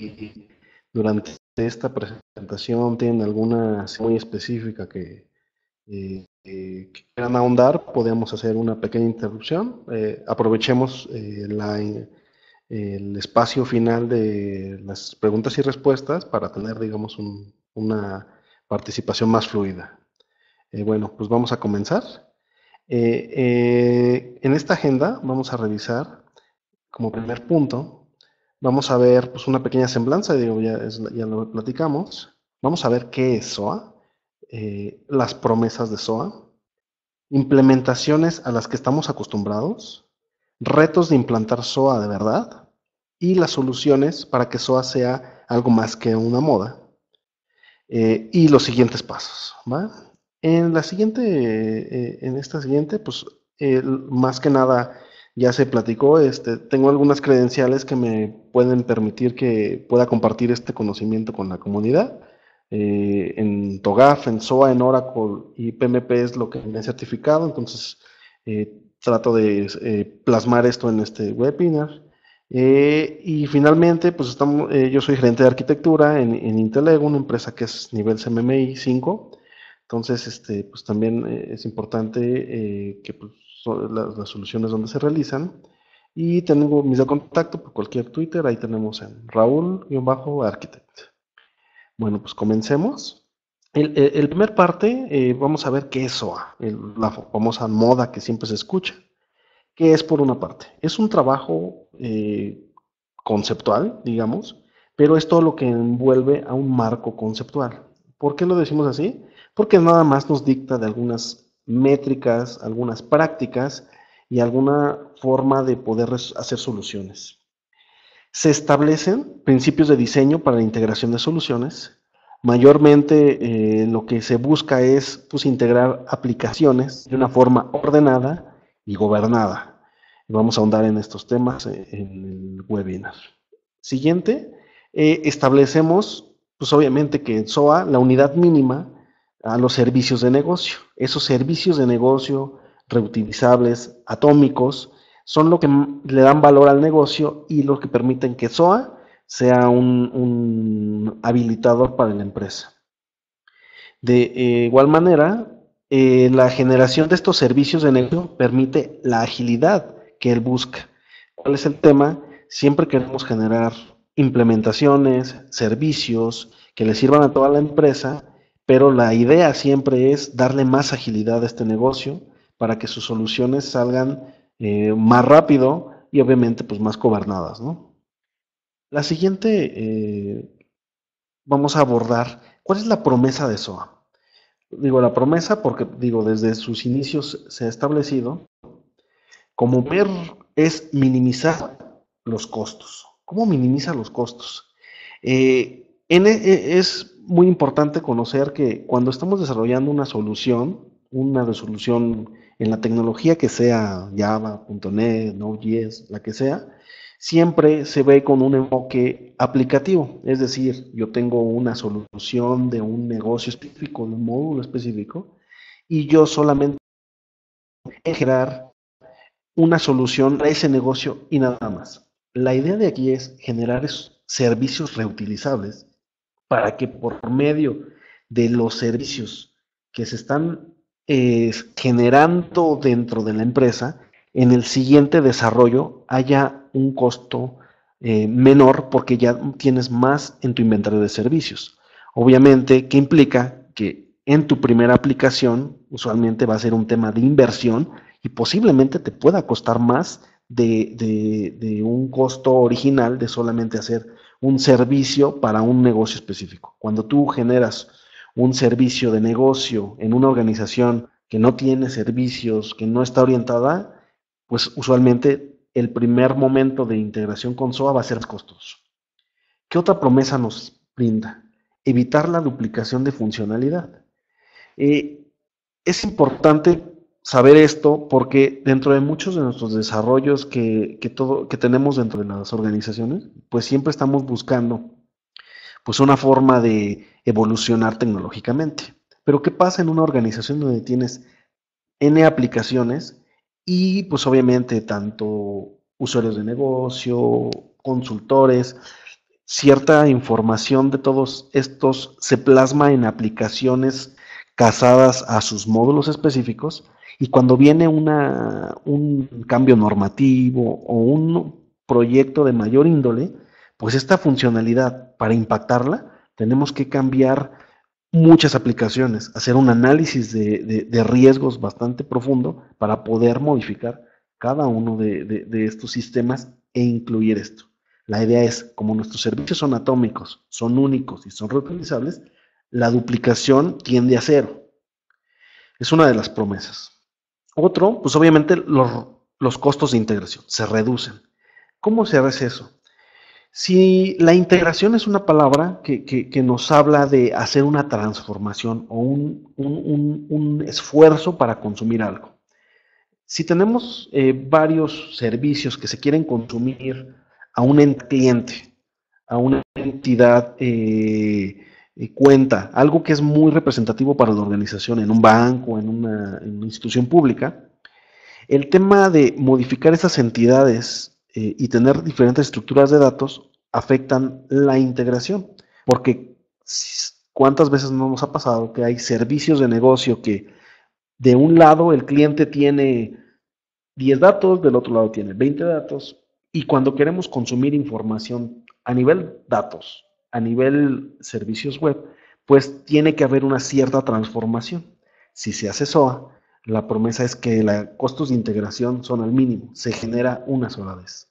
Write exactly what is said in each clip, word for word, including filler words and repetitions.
durante esta presentación tienen alguna muy específica que, eh, eh, que quieran ahondar, podemos hacer una pequeña interrupción. Eh, aprovechemos eh, la, el espacio final de las preguntas y respuestas para tener, digamos, un, una participación más fluida. Eh, bueno, pues vamos a comenzar. Eh, eh, en esta agenda vamos a revisar como primer punto, vamos a ver pues, una pequeña semblanza, digo, ya, es, ya lo platicamos. Vamos a ver qué es S O A, eh, las promesas de S O A, implementaciones a las que estamos acostumbrados, retos de implantar S O A de verdad y las soluciones para que S O A sea algo más que una moda, eh, y los siguientes pasos, ¿va? En la siguiente, eh, en esta siguiente, pues eh, más que nada ya se platicó, este, tengo algunas credenciales que me pueden permitir que pueda compartir este conocimiento con la comunidad. Eh, en TOGAF, en S O A, en Oracle y P M P es lo que me he certificado, entonces eh, trato de eh, plasmar esto en este webinar. Eh, y finalmente, pues estamos, eh, yo soy gerente de arquitectura en, en Intelego, una empresa que es nivel C M M I cinco. Entonces, este, pues también eh, es importante eh, que pues, son las, las, soluciones donde se realizan. Y tengo mis de contacto por cualquier Twitter, ahí tenemos en Raúl-Architect. Bueno, pues comencemos. El, el, el primer parte, eh, vamos a ver qué es S O A, el, la famosa moda que siempre se escucha. ¿Qué es por una parte? Es un trabajo eh, conceptual, digamos, pero es todo lo que envuelve a un marco conceptual. ¿Por qué lo decimos así? Porque nada más nos dicta de algunas métricas, algunas prácticas y alguna forma de poder hacer soluciones. Se establecen principios de diseño para la integración de soluciones. Mayormente eh, lo que se busca es pues, integrar aplicaciones de una forma ordenada y gobernada. Vamos a ahondar en estos temas en el webinar. Siguiente, eh, establecemos, pues obviamente que en S O A, la unidad mínima a los servicios de negocio. Esos servicios de negocio reutilizables, atómicos, son lo que le dan valor al negocio y lo que permiten que S O A sea un, un habilitador para la empresa. De eh, igual manera, eh, la generación de estos servicios de negocio permite la agilidad que él busca. ¿Cuál es el tema? Siempre queremos generar implementaciones, servicios que le sirvan a toda la empresa, pero la idea siempre es darle más agilidad a este negocio para que sus soluciones salgan eh, más rápido y obviamente pues más gobernadas, ¿no? La siguiente, eh, vamos a abordar cuál es la promesa de S O A. Digo la promesa porque, digo, desde sus inicios se ha establecido como primer es minimizar los costos. ¿Cómo minimiza los costos? Eh, en, es muy importante conocer que cuando estamos desarrollando una solución, una resolución en la tecnología que sea Java, punto net, Node.js, la que sea, siempre se ve con un enfoque aplicativo. Es decir, yo tengo una solución de un negocio específico, de un módulo específico, y yo solamente generar una solución a ese negocio y nada más. La idea de aquí es generar servicios reutilizables para que por medio de los servicios que se están eh, generando dentro de la empresa, en el siguiente desarrollo haya un costo eh, menor porque ya tienes más en tu inventario de servicios. Obviamente, ¿qué implica? Que en tu primera aplicación usualmente va a ser un tema de inversión y posiblemente te pueda costar más de, de, de un costo original de solamente hacer un servicio para un negocio específico. Cuando tú generas un servicio de negocio en una organización que no tiene servicios, que no está orientada, pues usualmente el primer momento de integración con S O A va a ser más costoso. ¿Qué otra promesa nos brinda? Evitar la duplicación de funcionalidad. Eh, es importante saber esto porque dentro de muchos de nuestros desarrollos que, que, todo, que tenemos dentro de las organizaciones, pues siempre estamos buscando pues una forma de evolucionar tecnológicamente. Pero ¿qué pasa en una organización donde tienes N aplicaciones y pues obviamente tanto usuarios de negocio, consultores? cierta información de todos estos se plasma en aplicaciones casadas a sus módulos específicos, y cuando viene una, un cambio normativo o un proyecto de mayor índole, pues esta funcionalidad, para impactarla, tenemos que cambiar muchas aplicaciones, hacer un análisis de, de, de riesgos bastante profundo para poder modificar cada uno de, de, de estos sistemas e incluir esto. La idea es, como nuestros servicios son atómicos, son únicos y son reutilizables, la duplicación tiende a cero. Es una de las promesas. Otro, pues obviamente los, los costos de integración se reducen. ¿Cómo se hace eso? Si la integración es una palabra que, que, que nos habla de hacer una transformación o un, un, un, un esfuerzo para consumir algo. Si tenemos eh, varios servicios que se quieren consumir a un cliente, a una entidad eh, eh, cuenta, algo que es muy representativo para la organización en un banco, en una, en una institución pública, el tema de modificar esas entidades eh, y tener diferentes estructuras de datos afectan la integración, porque ¿cuántas veces no nos ha pasado que hay servicios de negocio que de un lado el cliente tiene diez datos, del otro lado tiene veinte datos, y cuando queremos consumir información a nivel datos, a nivel servicios web, pues tiene que haber una cierta transformación? Si se hace S O A, la promesa es que los costos de integración son al mínimo, se genera una sola vez.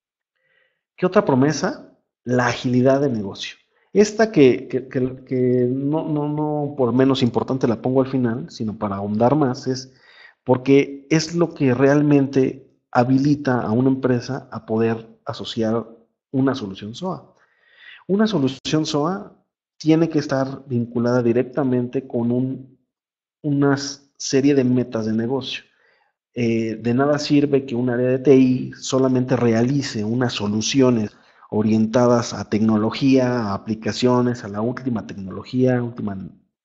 ¿Qué otra promesa? La agilidad de negocio. Esta que, que, que, que no, no, no por menos importante la pongo al final, sino para ahondar más, es porque es lo que realmente habilita a una empresa a poder asociar una solución S O A. Una solución S O A tiene que estar vinculada directamente con un, una serie de metas de negocio. Eh, de nada sirve que un área de T I solamente realice unas soluciones orientadas a tecnología, a aplicaciones, a la última tecnología, última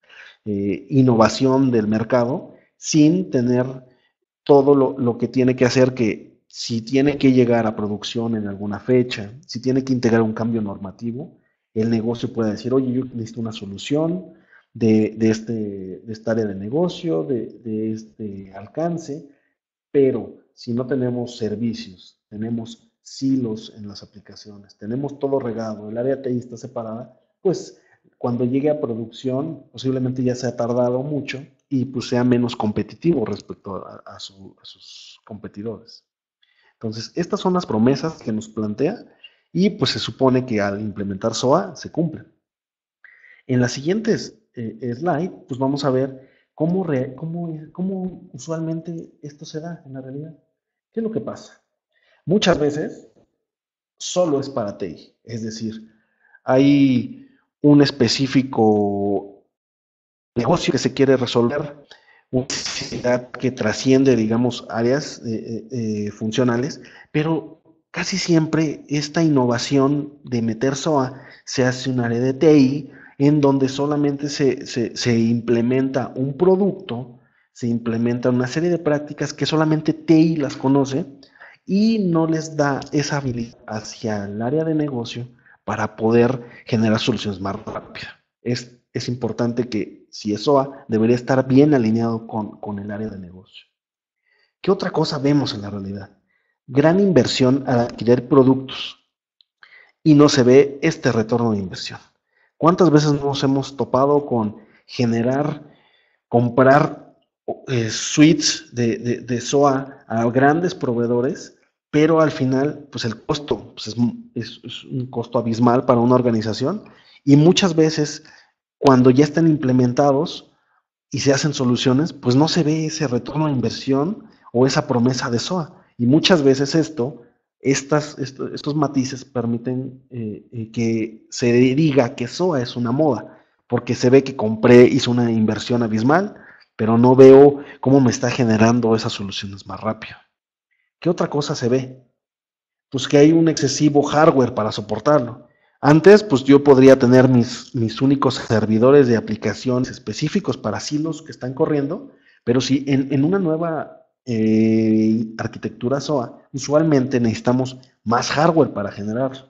eh, innovación del mercado, sin tener todo lo, lo que tiene que hacer, que si tiene que llegar a producción en alguna fecha, si tiene que integrar un cambio normativo, el negocio puede decir, oye, yo necesito una solución de, de, este, de esta área de negocio, de, de este alcance, pero si no tenemos servicios, tenemos silos en las aplicaciones, tenemos todo regado, el área T I está separada, pues cuando llegue a producción posiblemente ya se ha tardado mucho y pues sea menos competitivo respecto a, a, su, a sus competidores. Entonces, estas son las promesas que nos plantea, y pues se supone que al implementar S O A se cumplen. En las siguientes eh, slide, pues vamos a ver cómo, re, cómo, cómo usualmente esto se da en la realidad. ¿Qué es lo que pasa? Muchas veces solo es para T I, es decir, hay un específico negocio que se quiere resolver, una necesidad que trasciende, digamos, áreas eh, eh, funcionales, pero casi siempre esta innovación de meter S O A se hace en un área de T I, en donde solamente se, se, se implementa un producto, se implementa una serie de prácticas que solamente T I las conoce, y no les da esa habilidad hacia el área de negocio para poder generar soluciones más rápidas. Es, es importante que si es S O A, debería estar bien alineado con, con el área de negocio. ¿Qué otra cosa vemos en la realidad? Gran inversión al adquirir productos y no se ve este retorno de inversión. ¿Cuántas veces nos hemos topado con generar, comprar eh, suites de, de, de S O A a grandes proveedores, pero al final pues el costo pues es, es, es un costo abismal para una organización, y muchas veces cuando ya están implementados y se hacen soluciones, pues no se ve ese retorno de inversión o esa promesa de S O A. Y muchas veces esto, estas, esto, estos matices permiten eh, eh, que se diga que S O A es una moda, porque se ve que compré, hice una inversión abismal, pero no veo cómo me está generando esas soluciones más rápido. ¿Qué otra cosa se ve? Pues que hay un excesivo hardware para soportarlo. Antes, pues yo podría tener mis, mis únicos servidores de aplicaciones específicos para silos que están corriendo, pero si en, en una nueva eh, arquitectura S O A, usualmente necesitamos más hardware para generar.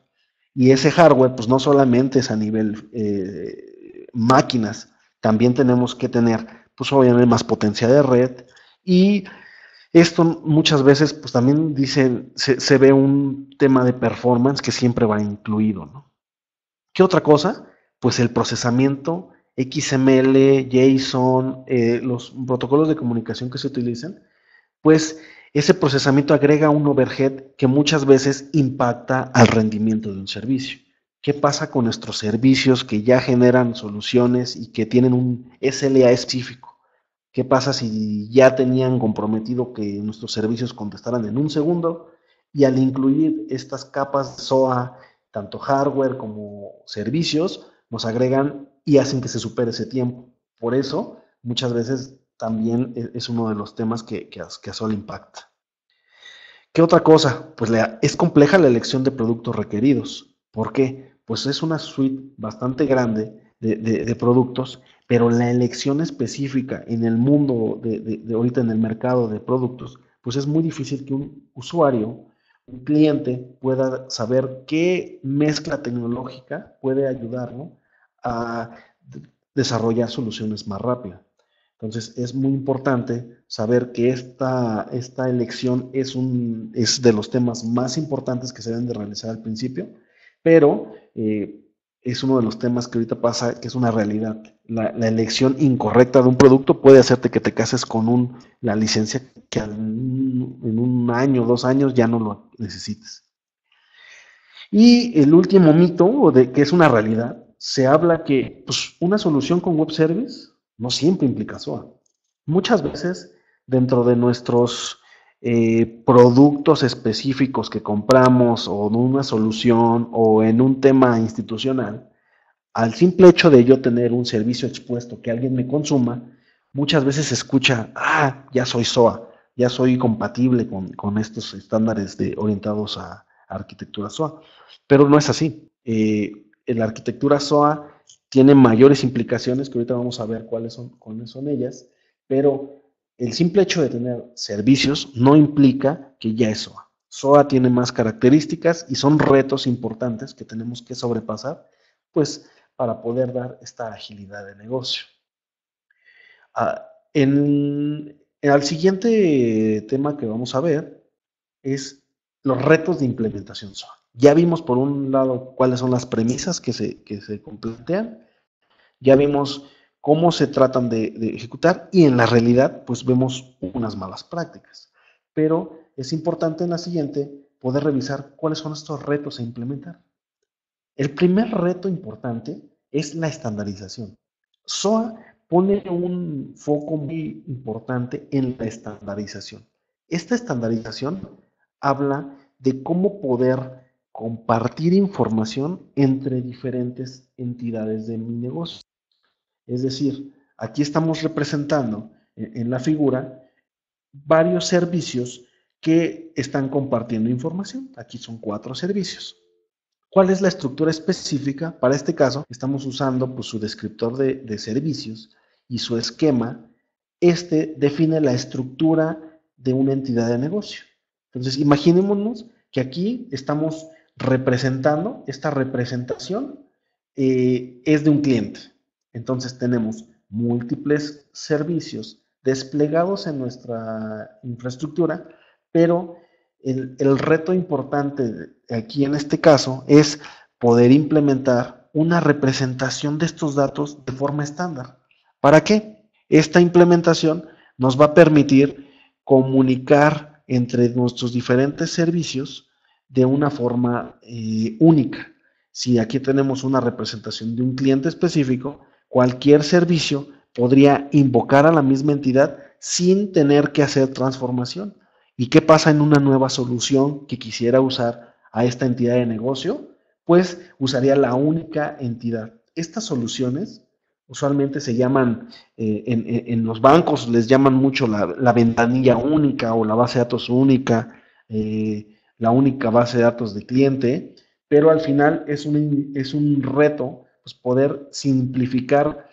Y ese hardware, pues no solamente es a nivel eh, máquinas, también tenemos que tener, pues obviamente, más potencia de red. Y esto muchas veces, pues también dice, se, se ve un tema de performance que siempre va incluido, ¿no? ¿Qué otra cosa? Pues el procesamiento X M L, JSON, eh, los protocolos de comunicación que se utilizan, pues ese procesamiento agrega un overhead que muchas veces impacta al rendimiento de un servicio. ¿Qué pasa con nuestros servicios que ya generan soluciones y que tienen un S L A específico? ¿Qué pasa si ya tenían comprometido que nuestros servicios contestaran en un segundo y al incluir estas capas de S O A, tanto hardware como servicios, nos agregan y hacen que se supere ese tiempo? Por eso, muchas veces también es uno de los temas que, que, que a Sol impacta. ¿Qué otra cosa? Pues la, es compleja la elección de productos requeridos. ¿Por qué? Pues es una suite bastante grande de, de, de productos, pero la elección específica en el mundo de, de, de ahorita en el mercado de productos, pues es muy difícil que un usuario, un cliente, pueda saber qué mezcla tecnológica puede ayudarlo a desarrollar soluciones más rápidas. Entonces es muy importante saber que esta, esta elección es, un, es de los temas más importantes que se deben de realizar al principio, pero eh, es uno de los temas que ahorita pasa, que es una realidad. La, la elección incorrecta de un producto puede hacerte que te cases con un, la licencia que en un año, dos años ya no lo necesites. Y el último mito, de que es una realidad, se habla que pues, una solución con web service no siempre implica S O A. Muchas veces dentro de nuestros eh, productos específicos que compramos o en una solución o en un tema institucional, al simple hecho de yo tener un servicio expuesto que alguien me consuma, muchas veces se escucha, ah, ya soy S O A, ya soy compatible con, con estos estándares de, orientados a, a arquitectura S O A. Pero no es así. Eh, la arquitectura S O A tiene mayores implicaciones, que ahorita vamos a ver cuáles son, cuáles son ellas, pero el simple hecho de tener servicios no implica que ya es S O A. S O A tiene más características y son retos importantes que tenemos que sobrepasar, pues, para poder dar esta agilidad de negocio. Ah, en, en el siguiente tema que vamos a ver es los retos de implementación S O A. Ya vimos por un lado cuáles son las premisas que se, que se plantean, ya vimos cómo se tratan de, de ejecutar y en la realidad pues vemos unas malas prácticas. Pero es importante en la siguiente poder revisar cuáles son estos retos a implementar. El primer reto importante es la estandarización. S O A pone un foco muy importante en la estandarización. Esta estandarización habla de cómo poder compartir información entre diferentes entidades de mi negocio. Es decir, aquí estamos representando en la figura varios servicios que están compartiendo información. Aquí son cuatro servicios. ¿Cuál es la estructura específica? Para este caso, estamos usando pues, su descriptor de, de servicios y su esquema. Este define la estructura de una entidad de negocio. Entonces, imaginémonos que aquí estamos representando, esta representación eh, es de un cliente. Entonces, tenemos múltiples servicios desplegados en nuestra infraestructura, pero el, el reto importante aquí en este caso es poder implementar una representación de estos datos de forma estándar. ¿Para qué? Esta implementación nos va a permitir comunicar entre nuestros diferentes servicios de una forma eh, única. Si aquí tenemos una representación de un cliente específico, cualquier servicio podría invocar a la misma entidad sin tener que hacer transformación. ¿Y qué pasa en una nueva solución que quisiera usar a esta entidad de negocio? Pues usaría la única entidad. Estas soluciones usualmente se llaman, eh, en, en, los bancos les llaman mucho la, la, ventanilla única o la base de datos única, eh, la única base de datos de cliente, pero al final es un, es un reto pues, poder simplificar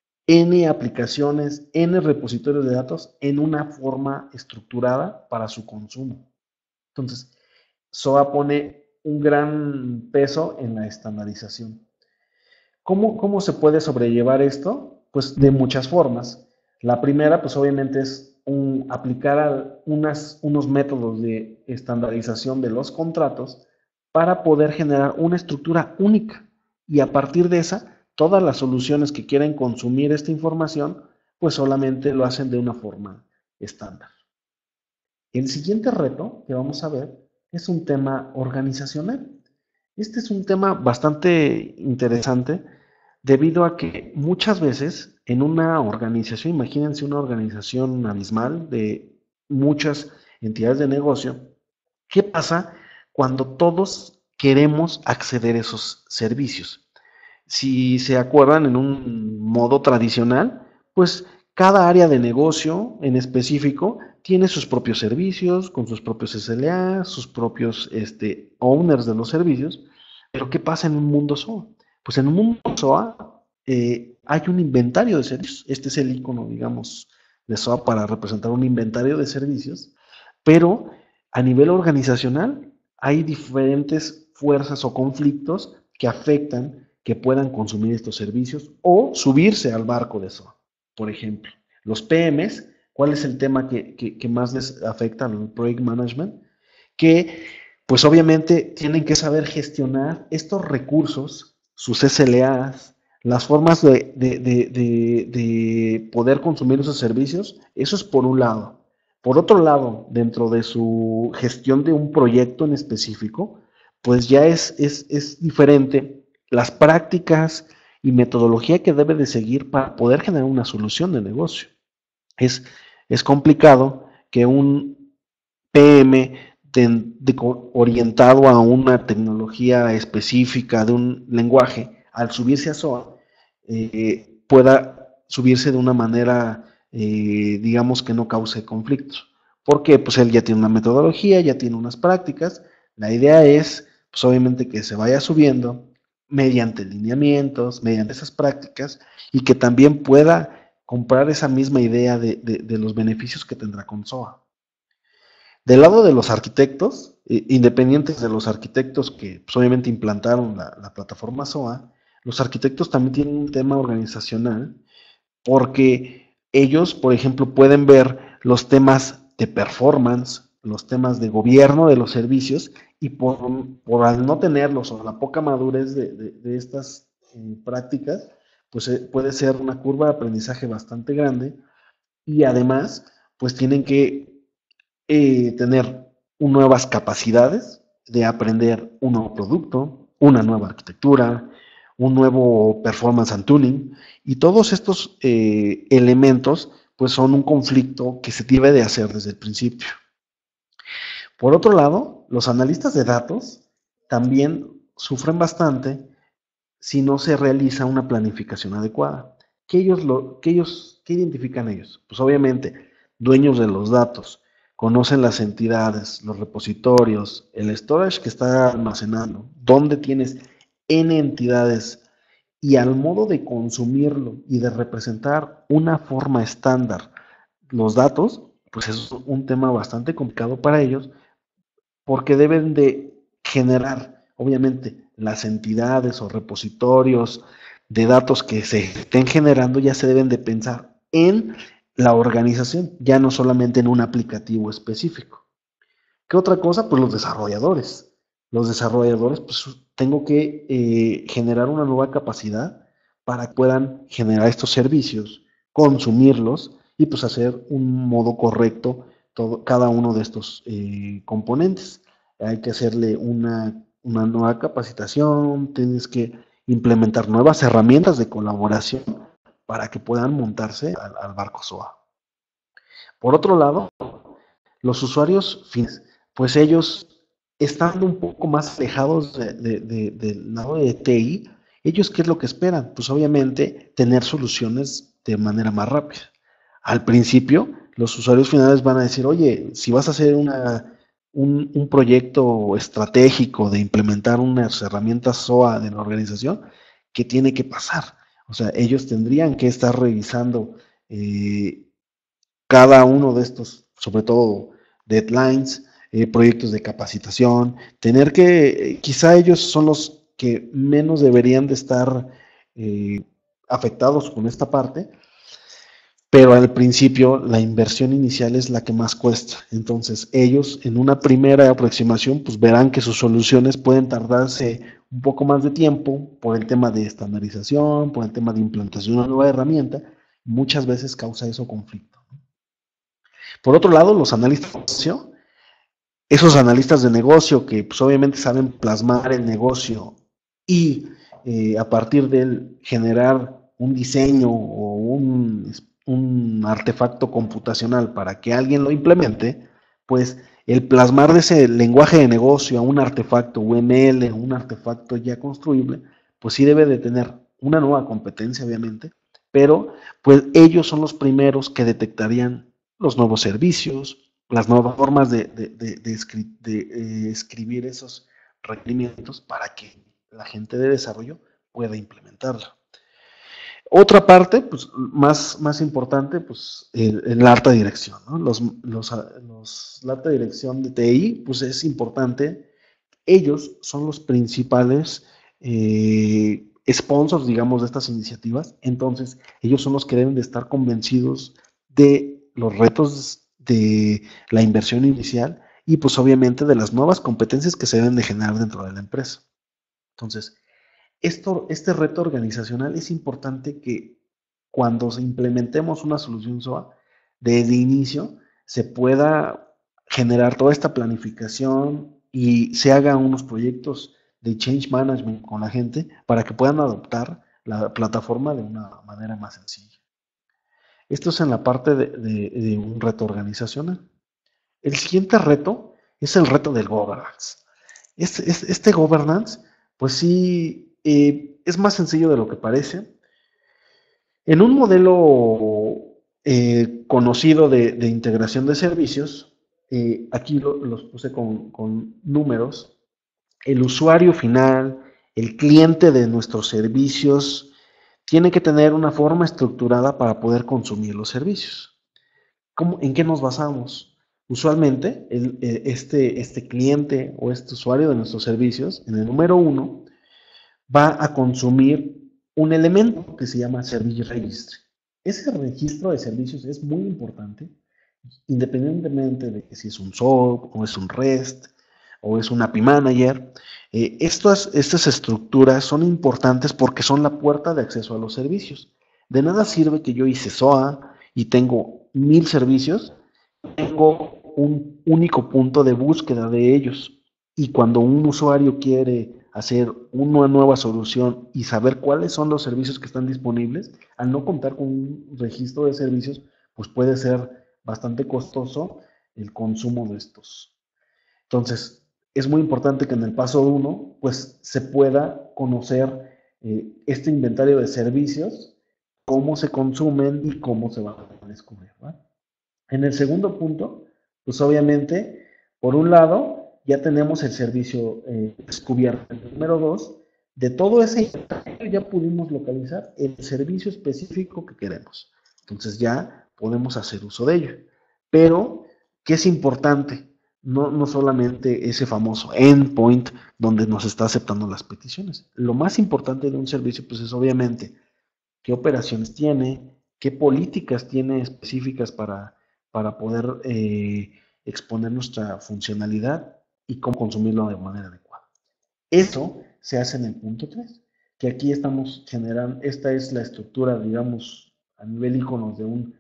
N aplicaciones, N repositorios de datos en una forma estructurada para su consumo. Entonces, S O A pone un gran peso en la estandarización. ¿Cómo, cómo se puede sobrellevar esto? Pues de muchas formas. La primera, pues obviamente es un, aplicar a unas, unos métodos de estandarización de los contratos para poder generar una estructura única y a partir de esa, todas las soluciones que quieren consumir esta información, pues solamente lo hacen de una forma estándar. El siguiente reto que vamos a ver es un tema organizacional. Este es un tema bastante interesante debido a que muchas veces en una organización, imagínense una organización abismal de muchas entidades de negocio, ¿qué pasa cuando todos queremos acceder a esos servicios? Si se acuerdan, en un modo tradicional, pues cada área de negocio en específico tiene sus propios servicios, con sus propios S L A, sus propios este, owners de los servicios. Pero ¿qué pasa en un mundo S O A? Pues en un mundo S O A eh, hay un inventario de servicios. Este es el icono, digamos, de S O A para representar un inventario de servicios. Pero a nivel organizacional hay diferentes fuerzas o conflictos que afectan que puedan consumir estos servicios o subirse al barco de eso. Por ejemplo, los P Ms, ¿cuál es el tema que, que, que más les afecta al Project Management? Que pues obviamente tienen que saber gestionar estos recursos, sus S L As, las formas de, de, de, de, de poder consumir esos servicios. Eso es por un lado. Por otro lado, dentro de su gestión de un proyecto en específico, pues ya es, es, es diferente las prácticas y metodología que debe de seguir para poder generar una solución de negocio. Es, es complicado que un P M de, de, orientado a una tecnología específica de un lenguaje, al subirse a S O A, eh, pueda subirse de una manera, eh, digamos, que no cause conflictos. Porque pues él ya tiene una metodología, ya tiene unas prácticas. La idea es, pues obviamente, que se vaya subiendo mediante lineamientos, mediante esas prácticas, y que también pueda comprar esa misma idea de, de, de los beneficios que tendrá con S O A. Del lado de los arquitectos, eh, independientes de los arquitectos que pues, obviamente implantaron la, la plataforma S O A, los arquitectos también tienen un tema organizacional porque ellos, por ejemplo, pueden ver los temas de performance, los temas de gobierno de los servicios y por, por al no tenerlos o la poca madurez de, de, de estas eh, prácticas, pues eh, puede ser una curva de aprendizaje bastante grande y además, pues tienen que eh, tener nuevas capacidades de aprender un nuevo producto, una nueva arquitectura, un nuevo performance and tuning, y todos estos eh, elementos pues son un conflicto que se debe de hacer desde el principio. Por otro lado, los analistas de datos también sufren bastante si no se realiza una planificación adecuada. ¿Qué ellos, lo, qué ellos, qué identifican ellos? Pues obviamente, dueños de los datos, conocen las entidades, los repositorios, el storage que está almacenando, dónde tienes N entidades y al modo de consumirlo y de representar una forma estándar los datos, pues es un tema bastante complicado para ellos porque deben de generar, obviamente, las entidades o repositorios de datos que se estén generando ya se deben de pensar en la organización, ya no solamente en un aplicativo específico. ¿Qué otra cosa? Pues los desarrolladores. Los desarrolladores, pues tengo que eh, generar una nueva capacidad para que puedan generar estos servicios, consumirlos y pues hacer un modo correcto todo, cada uno de estos eh, componentes. Hay que hacerle una, una nueva capacitación, tienes que implementar nuevas herramientas de colaboración para que puedan montarse al, al barco S O A. Por otro lado, los usuarios finales, pues ellos, estando un poco más alejados de, de, de, del lado de T I, ellos ¿qué es lo que esperan? Pues obviamente tener soluciones de manera más rápida. Al principio, los usuarios finales van a decir, oye, si vas a hacer una, un, un proyecto estratégico de implementar unas herramientas S O A de la organización, ¿qué tiene que pasar? O sea, ellos tendrían que estar revisando eh, cada uno de estos, sobre todo deadlines, eh, proyectos de capacitación, tener que, eh, quizá ellos son los que menos deberían de estar eh, afectados con esta parte, pero al principio la inversión inicial es la que más cuesta. Entonces ellos en una primera aproximación pues verán que sus soluciones pueden tardarse un poco más de tiempo por el tema de estandarización, por el tema de implantación de una nueva herramienta. Muchas veces causa eso conflicto. Por otro lado, los analistas de negocio, esos analistas de negocio que pues, obviamente saben plasmar el negocio y eh, a partir de él generar un diseño o un, un artefacto computacional para que alguien lo implemente, pues el plasmar de ese lenguaje de negocio a un artefacto U M L, un artefacto ya construible, pues sí debe de tener una nueva competencia, obviamente, pero pues ellos son los primeros que detectarían los nuevos servicios, las nuevas formas de, de, de, de, escri de eh, escribir esos requerimientos para que la gente de desarrollo pueda implementarlo. Otra parte, pues, más, más importante, pues, el, el alta dirección, ¿no? Los, los, los, la alta dirección de T I, pues, es importante. Ellos son los principales eh, sponsors, digamos, de estas iniciativas. Entonces, ellos son los que deben de estar convencidos de los retos de la inversión inicial y, pues, obviamente, de las nuevas competencias que se deben de generar dentro de la empresa. Entonces, esto, este reto organizacional es importante que cuando implementemos una solución S O A, desde inicio se pueda generar toda esta planificación y se hagan unos proyectos de change management con la gente para que puedan adoptar la plataforma de una manera más sencilla. Esto es en la parte de, de, de un reto organizacional. El siguiente reto es el reto del governance. Este, este governance, pues sí, eh, es más sencillo de lo que parece. En un modelo eh, conocido de, de, integración de servicios, eh, aquí lo, los puse con, con números, el usuario final, el cliente de nuestros servicios, tiene que tener una forma estructurada para poder consumir los servicios. ¿Cómo, ¿En qué nos basamos? Usualmente, el, este, este cliente o este usuario de nuestros servicios, en el número uno, va a consumir un elemento que se llama Service Registry. Ese registro de servicios es muy importante, independientemente de que si es un S O A o es un REST o es un A P I Manager. Eh, estas, estas estructuras son importantes porque son la puerta de acceso a los servicios. De nada sirve que yo hice S O A y tengo mil servicios, tengo un único punto de búsqueda de ellos. Y cuando un usuario quiere hacer una nueva solución y saber cuáles son los servicios que están disponibles, al no contar con un registro de servicios, pues puede ser bastante costoso el consumo de estos. Entonces, es muy importante que en el paso uno, pues se pueda conocer eh, este inventario de servicios, cómo se consumen y cómo se van a descubrir, ¿verdad? En el segundo punto, pues obviamente, por un lado, ya tenemos el servicio eh, descubierto. El número dos, de todo ese inventario ya pudimos localizar el servicio específico que queremos. Entonces ya podemos hacer uso de ello. Pero, ¿qué es importante? No, no solamente ese famoso endpoint donde nos está aceptando las peticiones. Lo más importante de un servicio, pues es obviamente qué operaciones tiene, qué políticas tiene específicas para, para poder eh, exponer nuestra funcionalidad y cómo consumirlo de manera adecuada. Eso se hace en el punto tres, que aquí estamos generando, esta es la estructura, digamos, a nivel iconos de un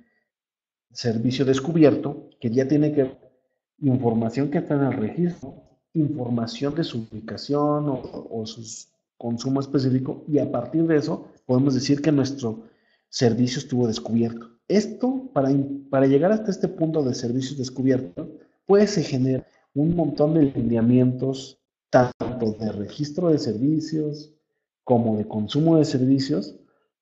servicio descubierto, que ya tiene que ver información que está en el registro, información de su ubicación o, o su consumo específico, y a partir de eso podemos decir que nuestro servicio estuvo descubierto. Esto, para, para llegar hasta este punto de servicios descubiertos, pues se genera un montón de lineamientos, tanto de registro de servicios como de consumo de servicios,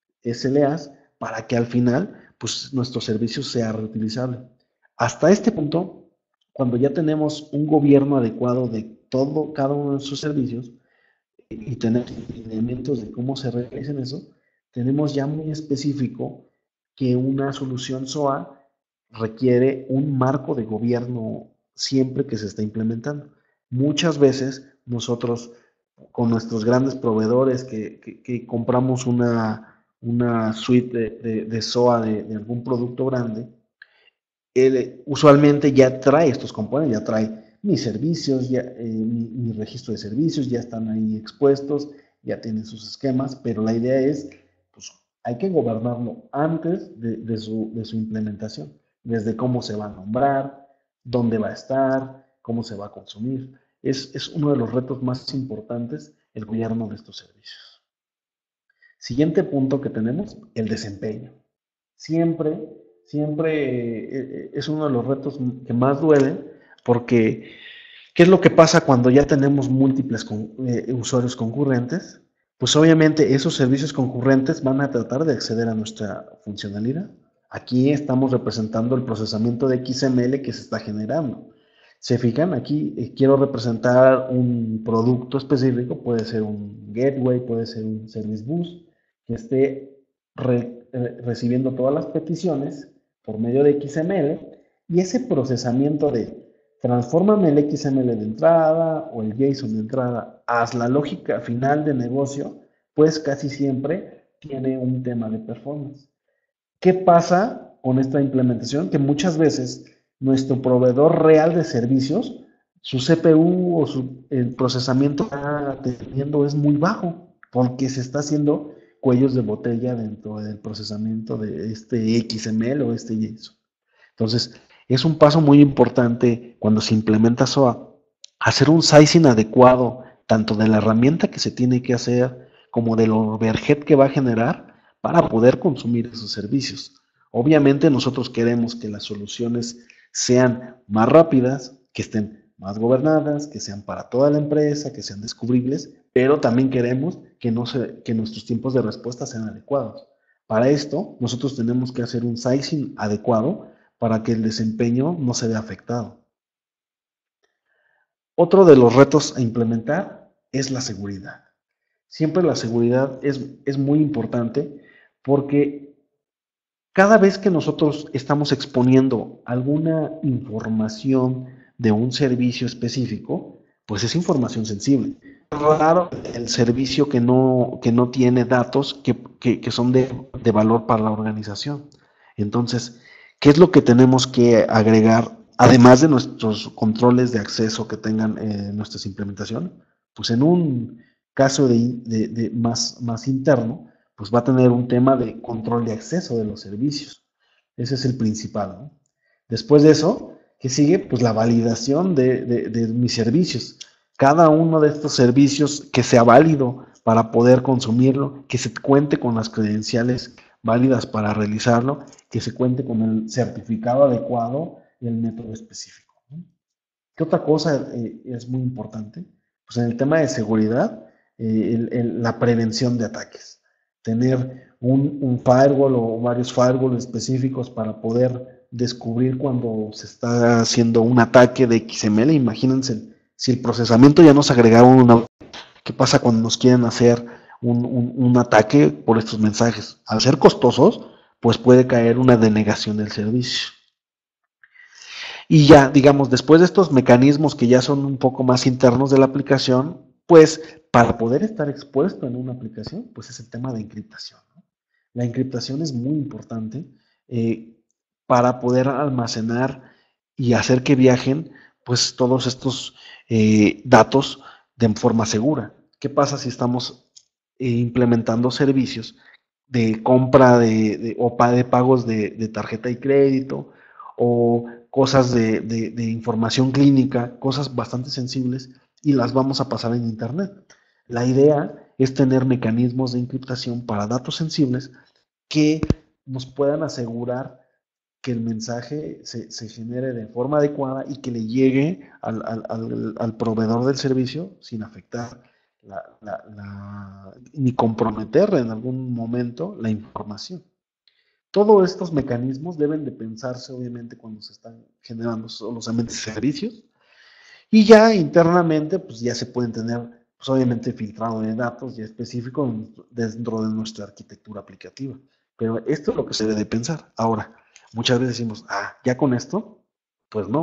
S L As, para que al final pues, nuestro servicio sea reutilizable. Hasta este punto, cuando ya tenemos un gobierno adecuado de todo, cada uno de sus servicios y tener lineamientos de cómo se realizan eso, tenemos ya muy específico que una solución S O A requiere un marco de gobierno siempre que se está implementando. Muchas veces nosotros con nuestros grandes proveedores que, que, que compramos una, una suite de, de, de S O A de, de algún producto grande, él usualmente ya trae estos componentes, ya trae mis servicios, ya, eh, mi, mi registro de servicios, ya están ahí expuestos, ya tienen sus esquemas, pero la idea es, pues hay que gobernarlo antes de, de, su, de su implementación, desde cómo se va a nombrar, dónde va a estar, cómo se va a consumir. Es, es uno de los retos más importantes el gobierno de estos servicios. Siguiente punto que tenemos, el desempeño. Siempre, siempre es uno de los retos que más duelen, porque ¿qué es lo que pasa cuando ya tenemos múltiples con, eh, usuarios concurrentes? Pues obviamente esos servicios concurrentes van a tratar de acceder a nuestra funcionalidad. Aquí estamos representando el procesamiento de X M L que se está generando. Se fijan, aquí eh, quiero representar un producto específico, puede ser un gateway, puede ser un service bus, que esté re, eh, recibiendo todas las peticiones por medio de X M L, y ese procesamiento de transfórmame el X M L de entrada o el JSON de entrada haz la lógica final de negocio, pues casi siempre tiene un tema de performance. ¿Qué pasa con esta implementación? Que muchas veces nuestro proveedor real de servicios, su C P U o su, el procesamiento que está teniendo es muy bajo, porque se está haciendo cuellos de botella dentro del procesamiento de este X M L o este JSON. Entonces, es un paso muy importante cuando se implementa S O A, hacer un sizing adecuado, tanto de la herramienta que se tiene que hacer, como del overhead que va a generar para poder consumir esos servicios. Obviamente nosotros queremos que las soluciones sean más rápidas, que estén más gobernadas, que sean para toda la empresa, que sean descubribles, pero también queremos que, no se, que nuestros tiempos de respuesta sean adecuados. Para esto, nosotros tenemos que hacer un sizing adecuado para que el desempeño no se vea afectado. Otro de los retos a implementar es la seguridad. Siempre la seguridad es, es muy importante porque cada vez que nosotros estamos exponiendo alguna información de un servicio específico, pues es información sensible. Raro el servicio que no, que no tiene datos que, que, que son de, de valor para la organización. Entonces, ¿qué es lo que tenemos que agregar, además de nuestros controles de acceso que tengan eh, nuestras implementaciones? Pues en un caso de, de, de más, más interno, pues va a tener un tema de control de acceso de los servicios. Ese es el principal, ¿no? Después de eso, ¿qué sigue? Pues la validación de, de, de mis servicios. Cada uno de estos servicios que sea válido para poder consumirlo, que se cuente con las credenciales válidas para realizarlo, que se cuente con el certificado adecuado y el método específico, ¿no? ¿Qué otra cosa eh, es muy importante? Pues en el tema de seguridad, eh, el, el, la prevención de ataques. Tener un, un firewall o varios firewalls específicos para poder descubrir cuando se está haciendo un ataque de X M L. Imagínense, si el procesamiento ya nos agregaron una... ¿Qué pasa cuando nos quieren hacer un, un, un ataque por estos mensajes? Al ser costosos, pues puede caer una denegación del servicio. Y ya, digamos, después de estos mecanismos que ya son un poco más internos de la aplicación, pues para poder estar expuesto en una aplicación, pues es el tema de encriptación, ¿no? La encriptación es muy importante eh, para poder almacenar y hacer que viajen pues todos estos eh, datos de forma segura. ¿Qué pasa si estamos eh, implementando servicios de compra de, de, o de pagos de, de tarjeta y crédito o cosas de, de, de información clínica, cosas bastante sensibles, y las vamos a pasar en internet? La idea es tener mecanismos de encriptación para datos sensibles que nos puedan asegurar que el mensaje se, se genere de forma adecuada y que le llegue al, al, al, al proveedor del servicio sin afectar la, la, la, ni comprometer en algún momento la información. Todos estos mecanismos deben de pensarse obviamente cuando se están generando solamente servicios, y ya internamente pues ya se pueden tener pues obviamente filtrado de datos ya específico dentro de nuestra arquitectura aplicativa. Pero esto es lo que se debe de pensar. Ahora, muchas veces decimos, ah, ya con esto, pues no.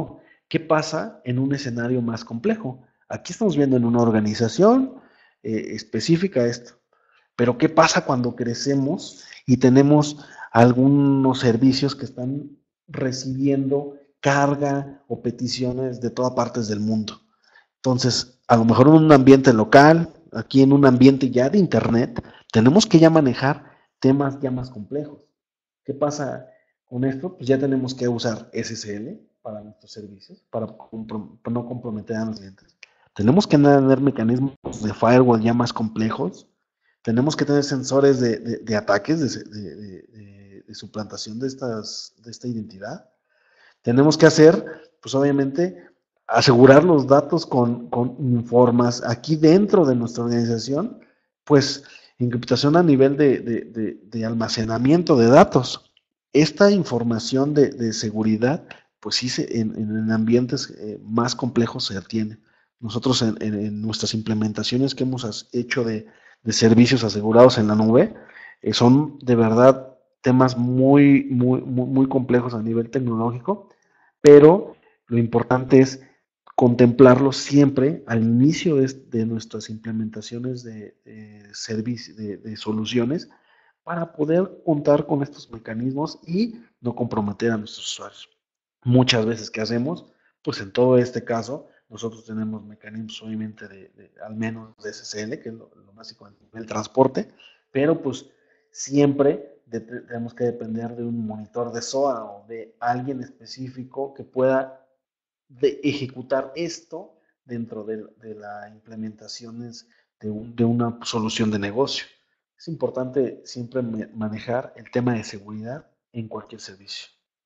¿Qué pasa en un escenario más complejo? Aquí estamos viendo en una organización eh, específica esto, pero ¿qué pasa cuando crecemos y tenemos algunos servicios que están recibiendo carga o peticiones de todas partes del mundo? Entonces, a lo mejor en un ambiente local, aquí en un ambiente ya de internet, tenemos que ya manejar temas ya más complejos. ¿Qué pasa con esto? Pues ya tenemos que usar S S L para nuestros servicios, para, para no comprometer a los clientes. Tenemos que tener mecanismos de firewall ya más complejos. Tenemos que tener sensores de, de, de ataques, de, de, de, de, suplantación de, estas, de esta identidad. Tenemos que hacer, pues obviamente, asegurar los datos con, con informas aquí dentro de nuestra organización, pues encriptación a nivel de, de, de, de almacenamiento de datos. Esta información de, de seguridad, pues sí, se, en, en, ambientes eh, más complejos se tiene. Nosotros en, en, en, nuestras implementaciones que hemos hecho de, de servicios asegurados en la nube, eh, son de verdad temas muy, muy, muy, muy complejos a nivel tecnológico, pero lo importante es contemplarlo siempre al inicio de, de nuestras implementaciones de, de, servicio, de, de soluciones para poder contar con estos mecanismos y no comprometer a nuestros usuarios. Muchas veces, ¿qué hacemos? Pues en todo este caso, nosotros tenemos mecanismos obviamente de, de al menos de S S L, que es lo, lo básico a nivel transporte, pero pues siempre de, tenemos que depender de un monitor de S O A o de alguien específico que pueda de ejecutar esto dentro de, de las implementaciones de, un, de una solución de negocio. Es importante siempre manejar el tema de seguridad en cualquier servicio.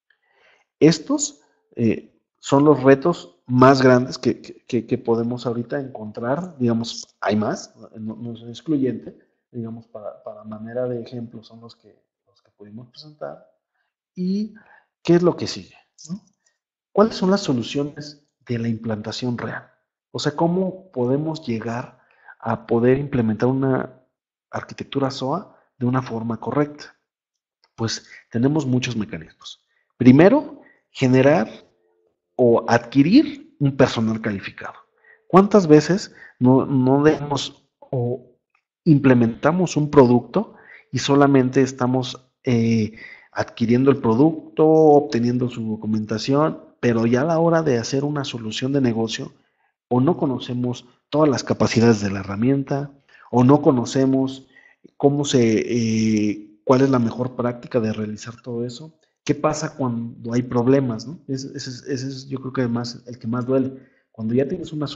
Estos eh, son los retos más grandes que, que, que, podemos ahorita encontrar. Digamos, hay más, no, no es excluyente. Digamos, para, para manera de ejemplo son los que, los que pudimos presentar. ¿Y qué es lo que sigue? ¿No? ¿Cuáles son las soluciones de la implantación real? O sea, ¿cómo podemos llegar a poder implementar una arquitectura S O A de una forma correcta? Pues tenemos muchos mecanismos. Primero, generar o adquirir un personal calificado. ¿Cuántas veces no, no demos o implementamos un producto y solamente estamos eh, adquiriendo el producto, obteniendo su documentación, pero ya a la hora de hacer una solución de negocio, o no conocemos todas las capacidades de la herramienta, o no conocemos cómo se, eh, cuál es la mejor práctica de realizar todo eso? ¿Qué pasa cuando hay problemas? ¿No? Ese, ese, ese es yo creo que más, el que más duele. Cuando ya tienes una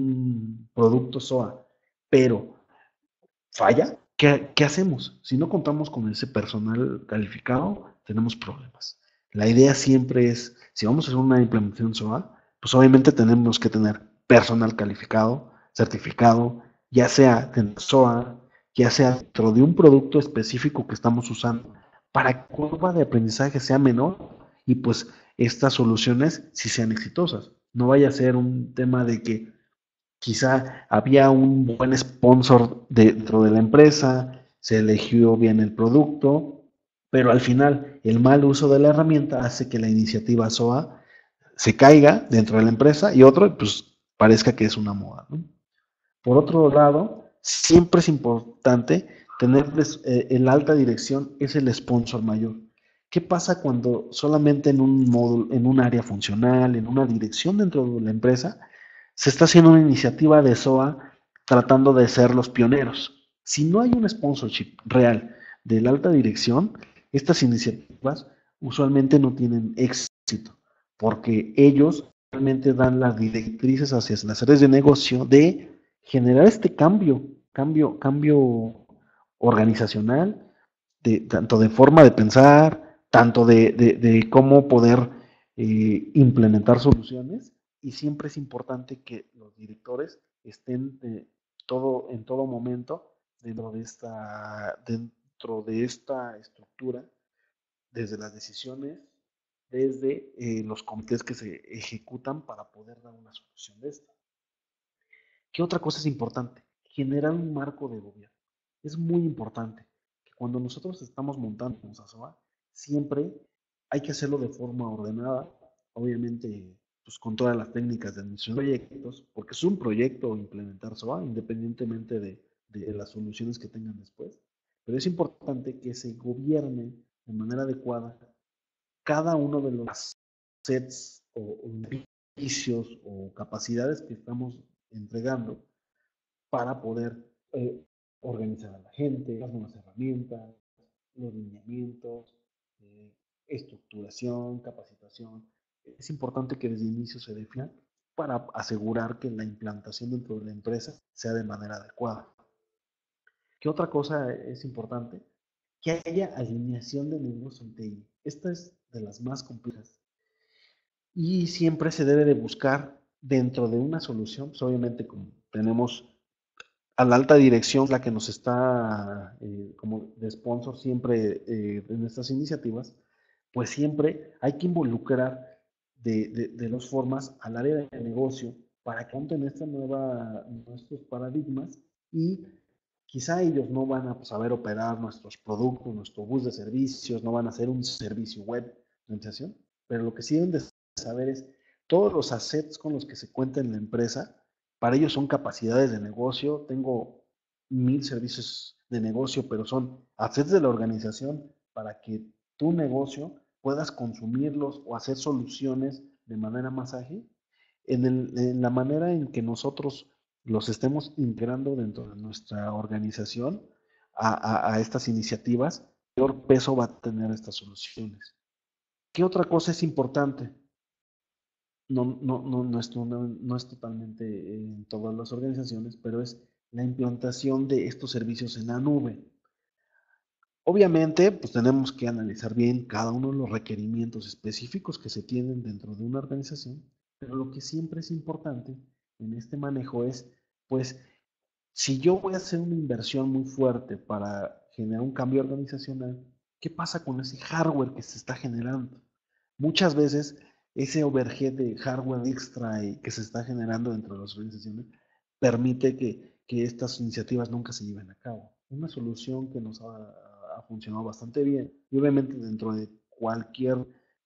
un producto S O A, pero falla, ¿qué, ¿qué hacemos? Si no contamos con ese personal calificado, tenemos problemas. La idea siempre es, si vamos a hacer una implementación S O A, pues obviamente tenemos que tener personal calificado, certificado, ya sea dentro de S O A, ya sea dentro de un producto específico que estamos usando, para que la curva de aprendizaje sea menor y pues estas soluciones sí sean exitosas. No vaya a ser un tema de que quizá había un buen sponsor dentro de la empresa, se eligió bien el producto, pero al final el mal uso de la herramienta hace que la iniciativa S O A se caiga dentro de la empresa y otro, pues parezca que es una moda, ¿no? Por otro lado, siempre es importante tener eh, el alta dirección es el sponsor mayor. ¿Qué pasa cuando solamente en un módulo, en un área funcional, en una dirección dentro de la empresa, se está haciendo una iniciativa de S O A tratando de ser los pioneros? Si no hay un sponsorship real de la alta dirección, estas iniciativas usualmente no tienen éxito, porque ellos realmente dan las directrices hacia las áreas de negocio de generar este cambio, cambio, cambio organizacional, de, tanto de forma de pensar, tanto de, de, de cómo poder eh, implementar soluciones, y siempre es importante que los directores estén de todo, en todo momento dentro de esta, dentro de esta estructura, desde las decisiones, desde eh, los comités que se ejecutan para poder dar una solución de esta. ¿Qué otra cosa es importante? Generar un marco de gobierno. Es muy importante que cuando nosotros estamos montando un S A S O A, siempre hay que hacerlo de forma ordenada, obviamente pues, con todas las técnicas de administración de proyectos, porque es un proyecto implementar S O A, independientemente de, de las soluciones que tengan después. Pero es importante que se gobierne de manera adecuada cada uno de los sets o, o servicios o capacidades que estamos entregando para poder eh, organizar a la gente, las nuevas herramientas, los lineamientos, eh, estructuración, capacitación. Es importante que desde el inicio se defina para asegurar que la implantación dentro de la empresa sea de manera adecuada. ¿Qué otra cosa es importante? Que haya alineación de negocio en T I. Esta es de las más complejas. Y siempre se debe de buscar dentro de una solución, pues obviamente como tenemos a la alta dirección, la que nos está eh, como de sponsor siempre eh, en estas iniciativas, pues siempre hay que involucrar de, de, de dos formas al área de negocio para que monten esta nueva, nuestros paradigmas y quizá ellos no van a saber operar nuestros productos, nuestro bus de servicios, no van a hacer un servicio web de organización, pero lo que sí deben de saber es todos los assets con los que se cuenta en la empresa, para ellos son capacidades de negocio, tengo mil servicios de negocio, pero son assets de la organización para que tu negocio puedas consumirlos o hacer soluciones de manera más ágil. En, el, en la manera en que nosotros los estemos integrando dentro de nuestra organización a, a, a estas iniciativas, mayor peso va a tener estas soluciones. ¿Qué otra cosa es importante? No, no, no, no, es, no, no es totalmente en todas las organizaciones, pero es la implantación de estos servicios en la nube. Obviamente, pues tenemos que analizar bien cada uno de los requerimientos específicos que se tienen dentro de una organización, pero lo que siempre es importante en este manejo es, pues, si yo voy a hacer una inversión muy fuerte para generar un cambio organizacional, ¿qué pasa con ese hardware que se está generando? Muchas veces ese overhead de hardware extra y que se está generando dentro de las organizaciones permite que, que estas iniciativas nunca se lleven a cabo. Una solución que nos ha, ha funcionado bastante bien y obviamente dentro de cualquier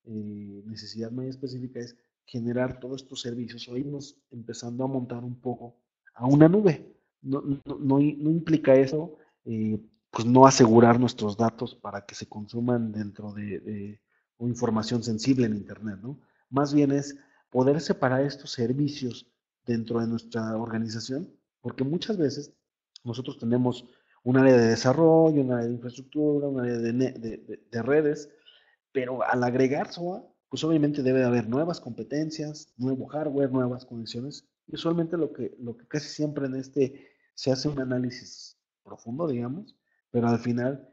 eh, necesidad muy específica es generar todos estos servicios o irnos empezando a montar un poco a una nube. No, no, no, no implica eso, eh, pues no asegurar nuestros datos para que se consuman dentro de, de o información sensible en Internet, ¿no? Más bien es poder separar estos servicios dentro de nuestra organización, porque muchas veces nosotros tenemos un área de desarrollo, un área de infraestructura, un área de, de, de, de redes, pero al agregar S O A, pues obviamente debe de haber nuevas competencias, nuevo hardware, nuevas conexiones. Y usualmente lo que, lo que casi siempre en este se hace un análisis profundo, digamos, pero al final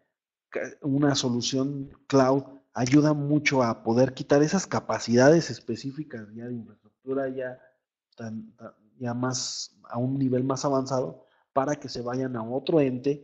una solución cloud ayuda mucho a poder quitar esas capacidades específicas ya de infraestructura ya, tan, tan, ya más a un nivel más avanzado para que se vayan a otro ente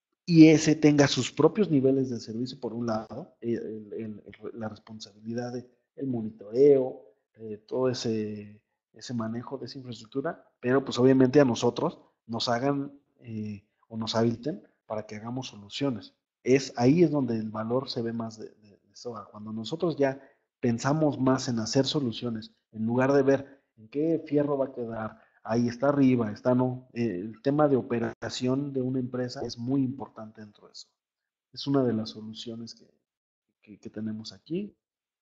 y ese tenga sus propios niveles de servicio por un lado, el, el, el, la responsabilidad del de, monitoreo, eh, todo ese, ese manejo de esa infraestructura, pero pues obviamente a nosotros nos hagan eh, o nos habiliten para que hagamos soluciones. Es, ahí es donde el valor se ve más de, de, de S O A. Cuando nosotros ya pensamos más en hacer soluciones, en lugar de ver en qué fierro va a quedar, ahí está arriba, está no. Eh, el tema de operación de una empresa es muy importante dentro de eso. Es una de las soluciones que, que, que tenemos aquí.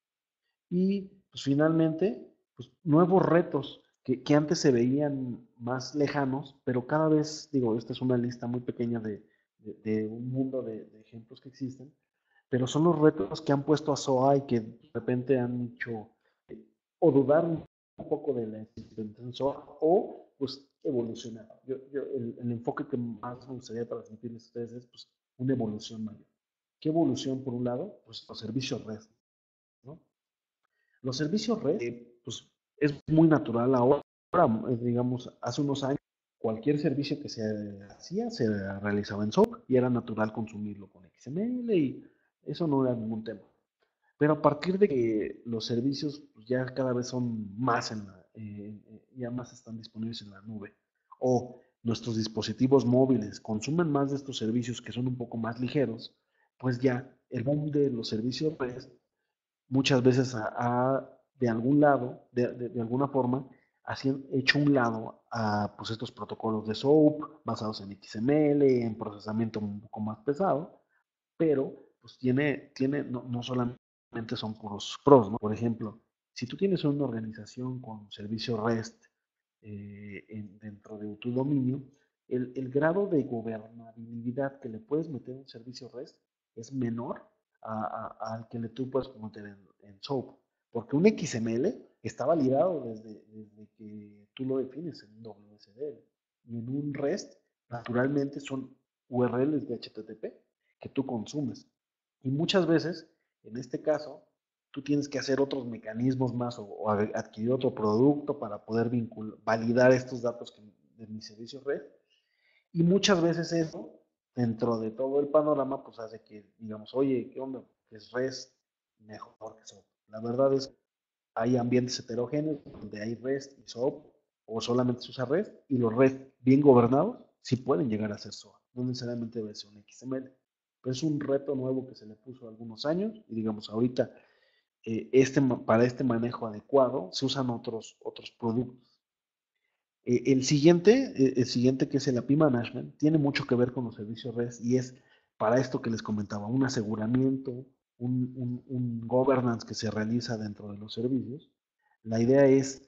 Y pues finalmente, pues nuevos retos que, que, antes se veían más lejanos, pero cada vez, digo, esta es una lista muy pequeña de, de, de un mundo de, de ejemplos que existen, pero son los retos que han puesto a S O A y que de repente han hecho eh, o dudar un poco de la existencia de S O A o pues evolucionar. Yo, yo, el, el, enfoque que más me gustaría transmitirles a ustedes es pues, una evolución mayor. ¿Qué evolución por un lado? Pues los servicios R E S, ¿no? Los servicios red, eh, pues es muy natural ahora, digamos, hace unos años, cualquier servicio que se hacía se realizaba en SOAP y era natural consumirlo con X M L y eso no era ningún tema. Pero a partir de que los servicios pues, ya cada vez son más en la, eh, ya más están disponibles en la nube o nuestros dispositivos móviles consumen más de estos servicios que son un poco más ligeros, pues ya el boom de los servicios red muchas veces ha, ha de algún lado, de, de, de alguna forma, han hecho un lado a pues, estos protocolos de SOAP basados en X M L, en procesamiento un poco más pesado, pero pues tiene, tiene no, no solamente son puros pros, ¿no? Por ejemplo, si tú tienes una organización con servicio REST eh, en, dentro de tu dominio, el, el, grado de gobernabilidad que le puedes meter en un servicio REST es menor a, a, al que le tú puedes meter en, en SOAP. Porque un X M L está validado desde, desde que tú lo defines en un W S D L. Y en un REST, naturalmente son U R Ls de H T T P que tú consumes. Y muchas veces, en este caso, tú tienes que hacer otros mecanismos más o, o adquirir otro producto para poder vincular, validar estos datos que, de mi servicio red. Y muchas veces eso, dentro de todo el panorama, pues hace que digamos, oye, ¿qué onda? Es REST mejor que SOAP. La verdad es que hay ambientes heterogéneos donde hay REST y SOAP, o solamente se usa REST, y los REST bien gobernados sí pueden llegar a ser SOAP, no necesariamente debe ser un X M L. Pero es un reto nuevo que se le puso algunos años, y digamos, ahorita eh, este, para este manejo adecuado se usan otros, otros productos. Eh, el, siguiente, eh, el siguiente, que es el A P I Management, tiene mucho que ver con los servicios REST y es para esto que les comentaba, un aseguramiento, un, un, un governance que se realiza dentro de los servicios. La idea es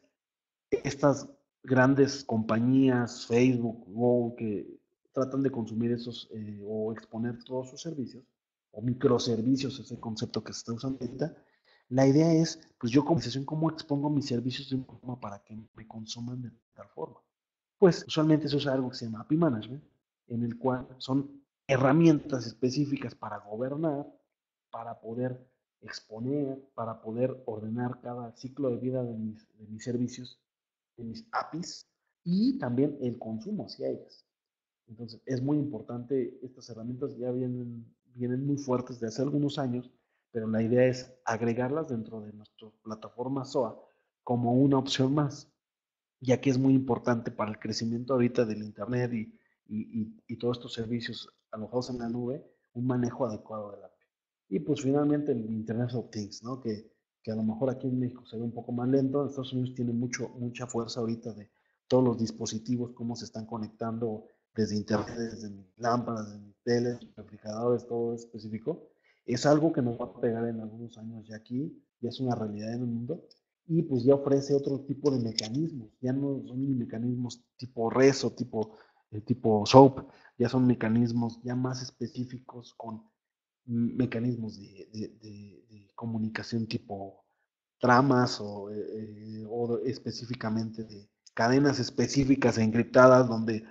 estas grandes compañías, Facebook, Google, que tratan de consumir esos eh, o exponer todos sus servicios, o microservicios, ese concepto que se está usando ahorita. La idea es, pues yo como organización, ¿cómo expongo mis servicios de una forma para que me consuman de tal forma? Pues usualmente se usa algo que se llama A P I Management, en el cual son herramientas específicas para gobernar, para poder exponer, para poder ordenar cada ciclo de vida de mis, de mis servicios, de mis A P Is, y también el consumo hacia ellas. Entonces, es muy importante, estas herramientas ya vienen, vienen muy fuertes de hace algunos años, pero la idea es agregarlas dentro de nuestra plataforma S O A como una opción más, ya que es muy importante para el crecimiento ahorita del Internet y, y, y, y todos estos servicios alojados en la nube, un manejo adecuado de la A P I. Y pues finalmente el Internet of Things, ¿no? Que, que a lo mejor aquí en México se ve un poco más lento, en Estados Unidos tiene mucho, mucha fuerza ahorita de todos los dispositivos, cómo se están conectando desde Internet, desde mis lámparas, desde mis teles, refrigeradores, todo específico. Es algo que nos va a pegar en algunos años ya aquí, ya es una realidad en el mundo, y pues ya ofrece otro tipo de mecanismos, ya no son ni mecanismos tipo REST o tipo, eh, tipo SOAP, ya son mecanismos ya más específicos con mecanismos de, de, de, de comunicación tipo tramas o, eh, o, específicamente de cadenas específicas e encriptadas donde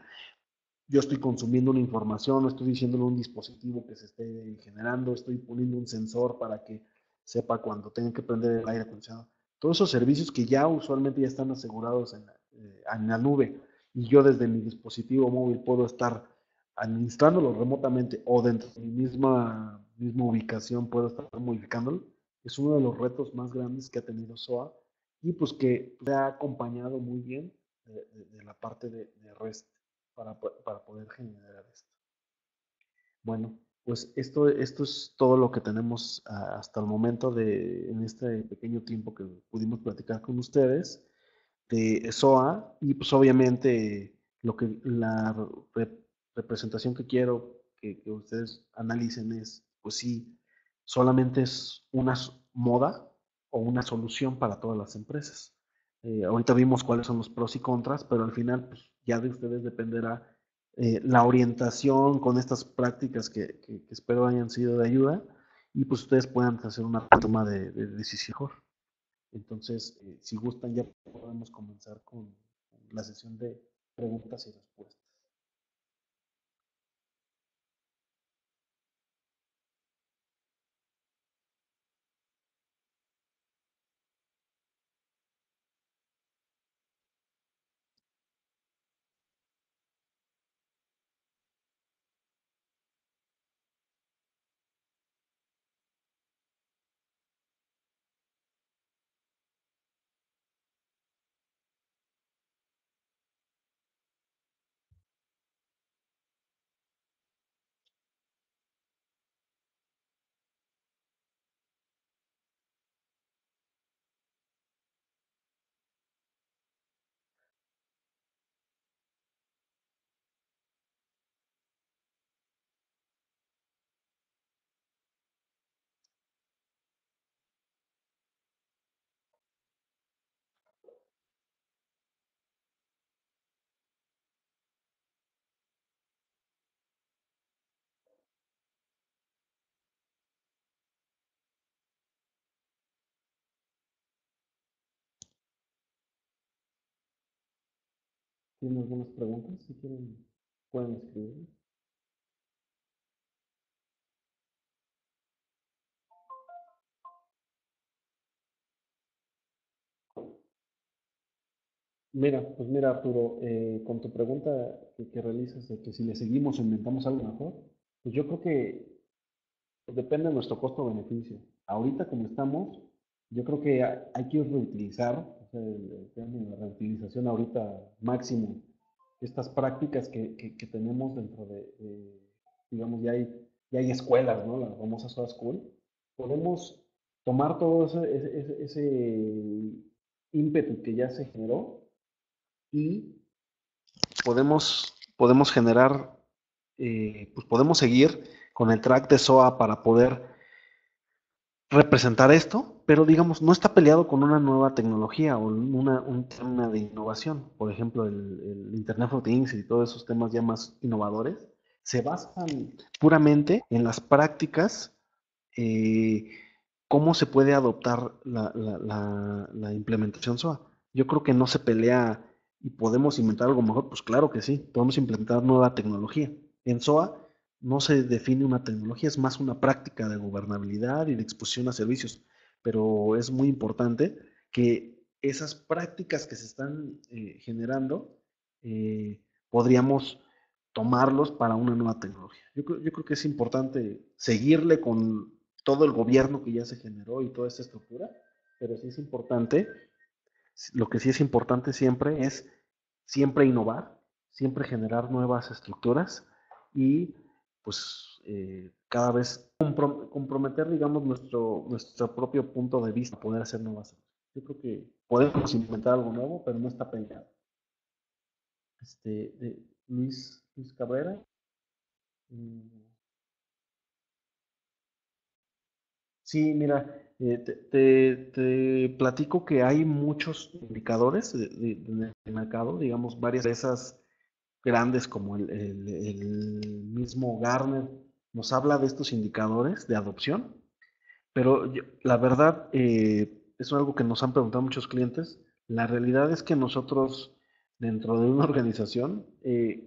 yo estoy consumiendo una información, estoy diciéndole a un dispositivo que se esté generando, estoy poniendo un sensor para que sepa cuando tenga que prender el aire acondicionado. Todos esos servicios que ya usualmente ya están asegurados en la, eh, en la nube, y yo desde mi dispositivo móvil puedo estar administrándolo remotamente o dentro de mi misma, misma ubicación puedo estar modificándolo, es uno de los retos más grandes que ha tenido S O A, y pues que se ha acompañado muy bien de, de, de la parte de, de REST para, para poder generar esto. Bueno, pues esto, esto es todo lo que tenemos uh, hasta el momento de, en este pequeño tiempo que pudimos platicar con ustedes de S O A, y pues obviamente lo que la rep representación que quiero que, que ustedes analicen es, pues sí, solamente es una moda o una solución para todas las empresas. Eh, ahorita vimos cuáles son los pros y contras, pero al final pues, ya de ustedes dependerá eh, la orientación con estas prácticas que, que, que, espero hayan sido de ayuda, y pues ustedes puedan hacer una toma de, de decisión mejor. Entonces, eh, si gustan, ya podemos comenzar con la sesión de preguntas y respuestas. ¿Tienen algunas preguntas? Si quieren, pueden escribir. Mira, pues mira, Arturo, eh, con tu pregunta que, que realizas de que si le seguimos o inventamos algo mejor, pues yo creo que depende de nuestro costo-beneficio. Ahorita como estamos, yo creo que ha- hay que reutilizar, o sea, el, el término de reutilización ahorita máximo, estas prácticas que, que- que tenemos dentro de, de, digamos, ya hay, ya hay escuelas, ¿no? La famosa Soda School. Podemos tomar todo ese, ese, ese- ese ímpetu que ya se generó y podemos, podemos generar, eh, pues podemos seguir con el track de S O A para poder representar esto, pero digamos, no está peleado con una nueva tecnología o una, un tema de innovación. Por ejemplo, el, el Internet of Things y todos esos temas ya más innovadores se basan puramente en las prácticas, eh, cómo se puede adoptar la, la, la, la implementación S O A. Yo creo que no se pelea y podemos inventar algo mejor, pues claro que sí, podemos implementar nueva tecnología. En S O A no se define una tecnología, es más una práctica de gobernabilidad y de exposición a servicios, pero es muy importante que esas prácticas que se están eh, generando, eh, podríamos tomarlos para una nueva tecnología. Yo creo, yo creo que es importante seguirle con todo el gobierno que ya se generó y toda esta estructura, pero sí es importante, lo que sí es importante siempre es siempre innovar, siempre generar nuevas estructuras y pues eh, cada vez comprom comprometer, digamos, nuestro, nuestro propio punto de vista, poder hacer nuevas cosas. Yo creo que podemos inventar algo nuevo, pero no está peleado. Este, de Luis, Luis Cabrera. mm, Sí, mira, eh, te, te- te platico que hay muchos indicadores de, de- de- de mercado, digamos, varias empresas grandes como el, el- el mismo Gartner nos habla de estos indicadores de adopción, pero yo- la verdad, eh, es algo que nos han preguntado muchos clientes. La realidad es que nosotros, dentro de una organización, eh,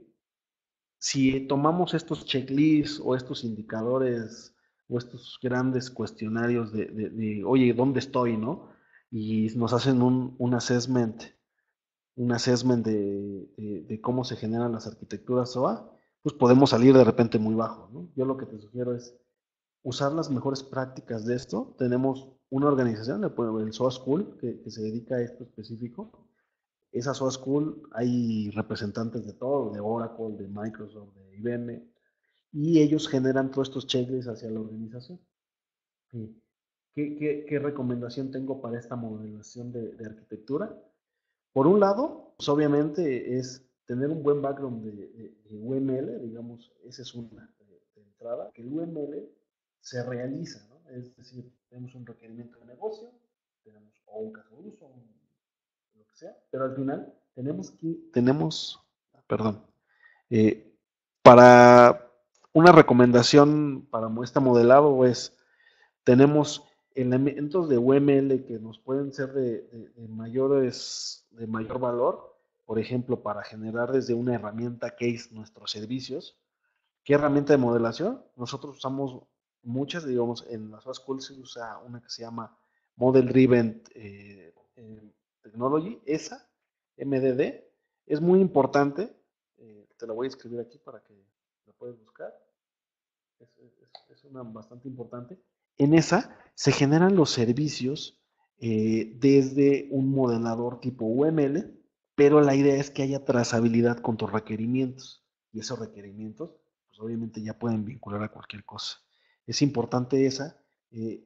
si tomamos estos checklists o estos indicadores o estos grandes cuestionarios de, de- de, oye, ¿dónde estoy, no? Y nos hacen un, un assessment, un assessment de, de- de cómo se generan las arquitecturas S O A, pues podemos salir de repente muy bajo, ¿no? Yo lo que te sugiero es usar las mejores prácticas de esto. Tenemos una organización, el S O A School, que, que se dedica a esto específico. Esa S O A School hay representantes de todo, de Oracle, de Microsoft, de I B M, y ellos generan todos estos checklists hacia la organización. Sí. ¿Qué, qué, qué recomendación tengo para esta modelación de, de arquitectura? Por un lado, pues obviamente es tener un buen background de, de- de U M L, digamos, esa es una de, de entrada, que el U M L se realiza, ¿no? Es decir, tenemos un requerimiento de negocio, tenemos o un caso de uso, un- lo que sea, pero al final tenemos que, tenemos, perdón, eh, para una recomendación para este modelado es, tenemos elementos de U M L que nos pueden ser de, de, de mayores, de mayor valor, por ejemplo, para generar desde una herramienta case nuestros servicios. ¿Qué herramienta de modelación? Nosotros usamos muchas, digamos, en la S O A School se usa una que se llama Model Driven eh, eh, Technology, esa, M D D, es muy importante, eh, te la voy a escribir aquí para que la puedas buscar, es, es- es una bastante importante. En esa se generan los servicios eh, desde un modelador tipo U M L, pero la idea es que haya trazabilidad con tus requerimientos. Y esos requerimientos, pues obviamente ya pueden vincular a cualquier cosa. Es importante esa. eh,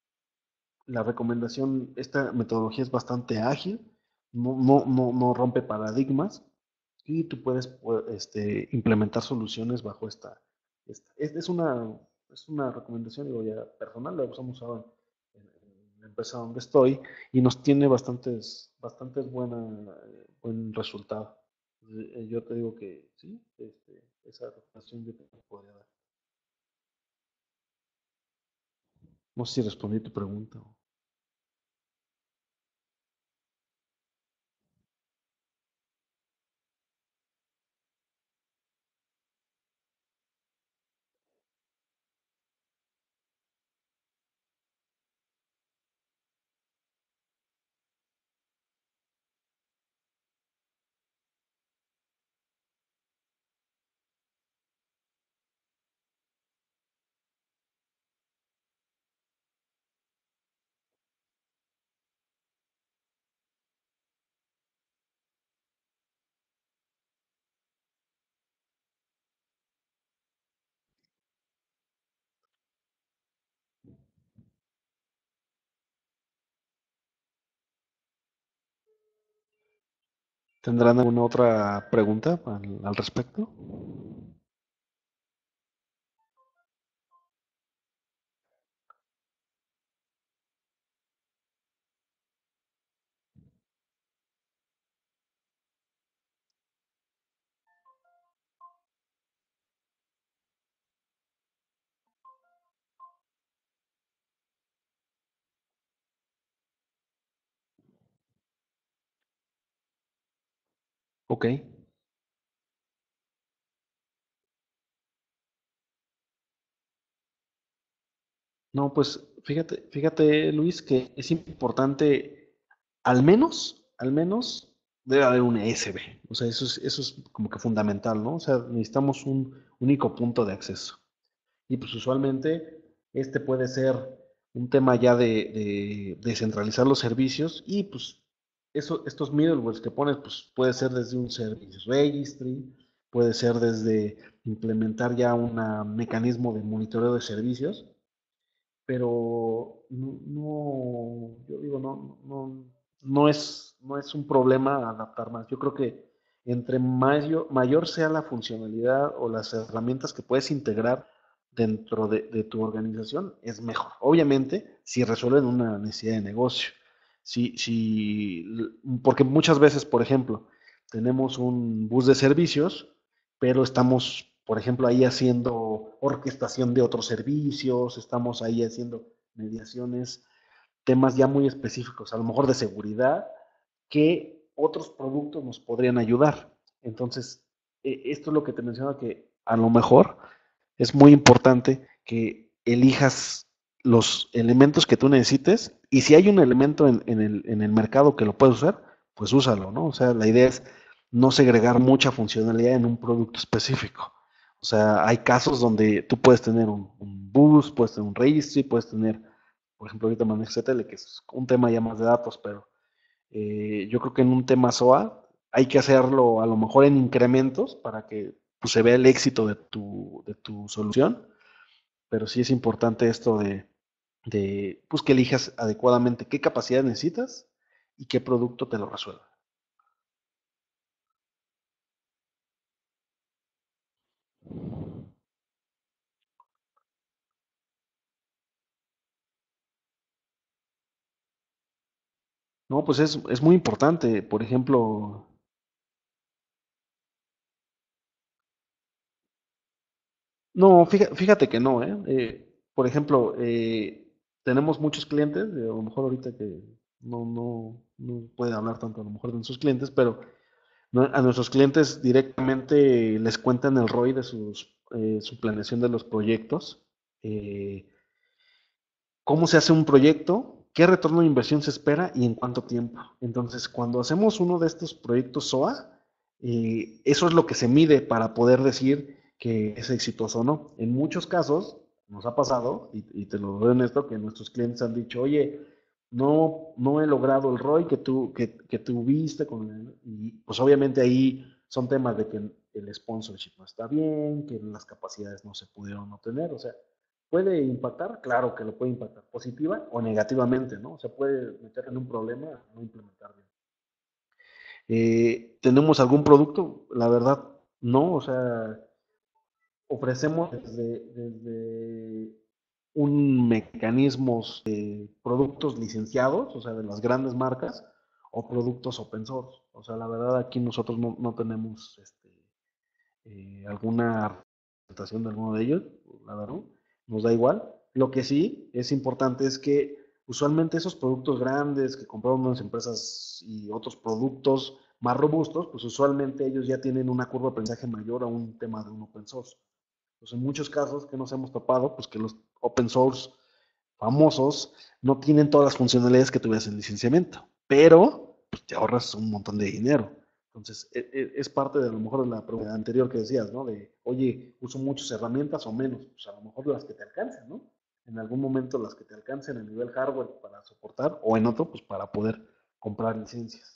la recomendación, esta metodología es bastante ágil, no, no, no, no rompe paradigmas y tú puedes pu- este, implementar soluciones bajo esta. esta. Es, es una, es una recomendación, digo, ya personal, la hemos usado en, en la empresa donde estoy y nos tiene bastantes, bastantes buena, eh, buen resultado. Eh, Yo te digo que sí, este, esa recomendación yo te podría dar. No sé si respondí tu pregunta. ¿Tendrán alguna otra pregunta al, al respecto? Ok. No, pues fíjate, fíjate, Luis, que es importante, al menos, al menos, debe haber un E S B. O sea, eso es, eso es como que fundamental, ¿no? O sea, necesitamos un único punto de acceso. Y pues usualmente este puede ser un tema ya de, de descentralizar los servicios y pues eso, estos middlewares que pones, pues puede ser desde un service registry, puede ser desde implementar ya un mecanismo de monitoreo de servicios, pero no, no, yo digo, no, no, no es, no es un problema adaptar más. Yo creo que entre mayor, mayor sea la funcionalidad o las herramientas que puedes integrar dentro de, de tu organización, es mejor. Obviamente, si resuelven una necesidad de negocio. Si, si, porque muchas veces, por ejemplo, tenemos un bus de servicios, pero estamos, por ejemplo, ahí haciendo orquestación de otros servicios, estamos ahí haciendo mediaciones, temas ya muy específicos, a lo mejor de seguridad, que otros productos nos podrían ayudar. Entonces, eh, esto es lo que te mencionaba, que a lo mejor es muy importante que elijas los elementos que tú necesites y si hay un elemento en, en, el, en el mercado que lo puedes usar, pues úsalo, ¿no? O sea, la idea es no segregar mucha funcionalidad en un producto específico. O sea, hay casos donde tú puedes tener un, un bus, puedes tener un registry, puedes tener, por ejemplo, ahorita manejo C T L, que es un tema ya más de datos, pero eh, yo creo que en un tema S O A hay que hacerlo a lo mejor en incrementos para que pues, se vea el éxito de tu, de tu solución, pero sí es importante esto de, de pues, que elijas adecuadamente qué capacidad necesitas y qué producto te lo resuelva. No, pues es, es muy importante. Por ejemplo, no, fíjate, fíjate que no, ¿eh? Eh, por ejemplo, eh, tenemos muchos clientes, eh, a lo mejor ahorita que no, no, no puede hablar tanto a lo mejor de sus clientes, pero no, a nuestros clientes directamente les cuentan el R O I de sus, eh, su planeación de los proyectos, eh, cómo se hace un proyecto, qué retorno de inversión se espera y en cuánto tiempo. Entonces, cuando hacemos uno de estos proyectos S O A, eh, eso es lo que se mide para poder decir que es exitoso o no. En muchos casos nos ha pasado, y, y te lo doy en esto, que nuestros clientes han dicho, oye, no, no he logrado el R O I que tú, que, que tuviste con el, y pues obviamente ahí son temas de que el sponsorship no está bien, que las capacidades no se pudieron obtener, o sea, ¿puede impactar? Claro que lo puede impactar, positiva o negativamente, ¿no? O sea, puede meter en un problema, no implementar bien. Eh, ¿Tenemos algún producto? La verdad, no, o sea, ofrecemos desde, desde un mecanismo de productos licenciados, o sea, de las grandes marcas, o productos open source. O sea, la verdad aquí nosotros no, no tenemos este, eh, alguna presentación de alguno de ellos, la verdad, nos da igual. Lo que sí es importante es que usualmente esos productos grandes que compraron unas empresas y otros productos más robustos, pues usualmente ellos ya tienen una curva de aprendizaje mayor a un tema de un open source. Pues en muchos casos que nos hemos topado, pues que los open source famosos no tienen todas las funcionalidades que tuvieras en licenciamiento, pero pues, te ahorras un montón de dinero. Entonces, e, e, es parte de a lo mejor de la pregunta anterior que decías, ¿no? De, oye, uso muchas herramientas o menos, pues a lo mejor las que te alcancen, ¿no? En algún momento las que te alcancen a nivel hardware para soportar, o en otro, pues para poder comprar licencias.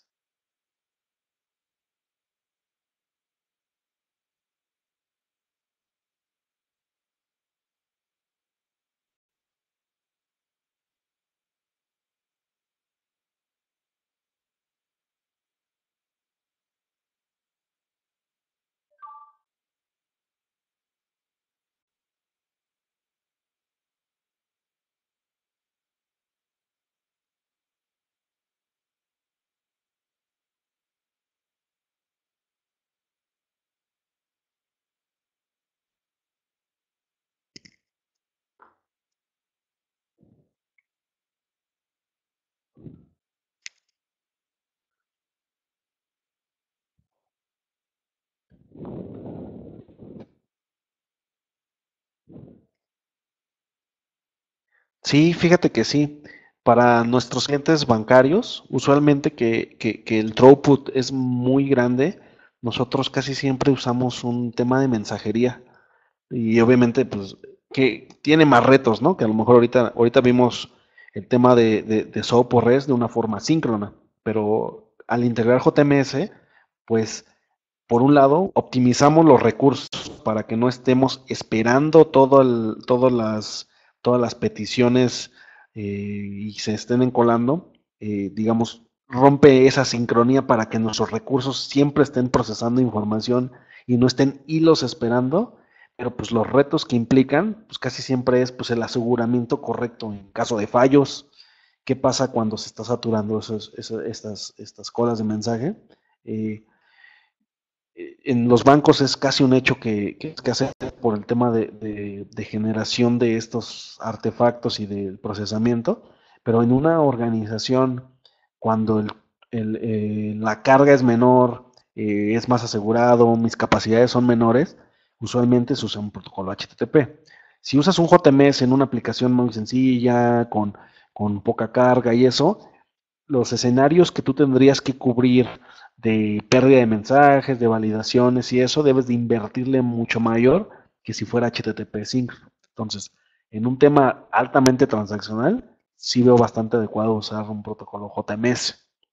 Sí, fíjate que sí. Para nuestros clientes bancarios, usualmente que, que- que el throughput es muy grande, nosotros casi siempre usamos un tema de mensajería. Y obviamente, pues, que tiene más retos, ¿no? Que a lo mejor ahorita, ahorita vimos el tema de, de, de SOAP o REST de una forma síncrona, pero al integrar J M S, pues por un lado, optimizamos los recursos para que no estemos esperando todo el, todas, las, todas las peticiones eh, y se estén encolando. Eh, digamos, rompe esa sincronía para que nuestros recursos siempre estén procesando información y no estén hilos esperando. Pero pues los retos que implican, pues casi siempre es pues el aseguramiento correcto en caso de fallos. ¿Qué pasa cuando se está saturando esos, esos, estas, estas colas de mensaje? Eh, en los bancos es casi un hecho que, que, que hacer por el tema de, de, de, generación de estos artefactos y de procesamiento, pero en una organización, cuando el, el, eh, la carga es menor, eh, es más asegurado, mis capacidades son menores, usualmente se usa un protocolo H T T P. Si usas un J M S en una aplicación muy sencilla, con, con poca carga y eso, los escenarios que tú tendrías que cubrir de pérdida de mensajes, de validaciones y eso, debes de invertirle mucho mayor que si fuera H T T P Sync. Entonces, en un tema altamente transaccional, sí veo bastante adecuado usar un protocolo J M S.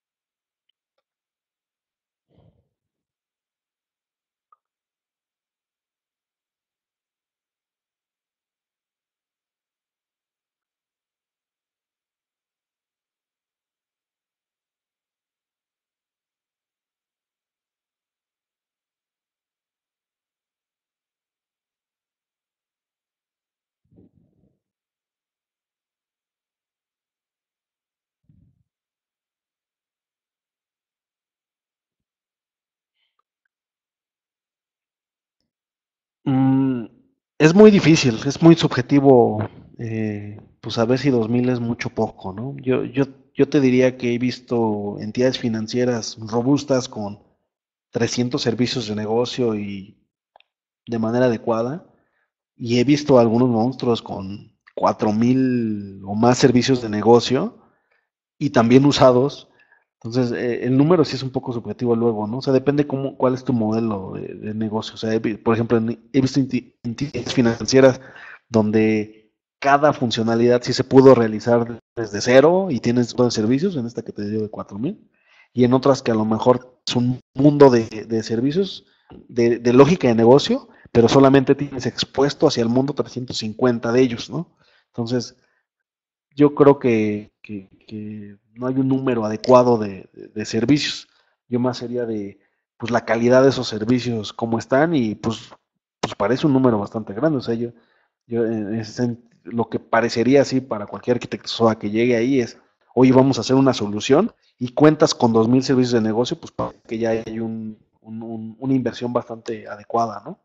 Mm, es muy difícil, es muy subjetivo, eh, pues saber si dos mil es mucho o poco, ¿no? Yo, yo, yo te diría que he visto entidades financieras robustas con trescientos servicios de negocio y de manera adecuada. Y he visto algunos monstruos con cuatro mil o más servicios de negocio y también usados. Entonces, eh, el número sí es un poco subjetivo luego, ¿no? O sea, depende cómo, cuál es tu modelo de, de negocio. O sea, he por ejemplo, he visto entidades financieras donde cada funcionalidad sí se pudo realizar desde cero y tienes todos los servicios, en esta que te digo de cuatro mil, y en otras que a lo mejor es un mundo de, de servicios, de, de, lógica de negocio, pero solamente tienes expuesto hacia el mundo trescientos cincuenta de ellos, ¿no? Entonces, yo creo que, que, que no hay un número adecuado de, de, de, servicios. Yo más sería de pues la calidad de esos servicios, cómo están, y pues, pues parece un número bastante grande. O sea, yo, yo en ese, lo que parecería así para cualquier arquitecto SOA que llegue ahí es, oye, vamos a hacer una solución y cuentas con dos mil servicios de negocio, pues para que ya hay un, un, un, una inversión bastante adecuada, ¿no?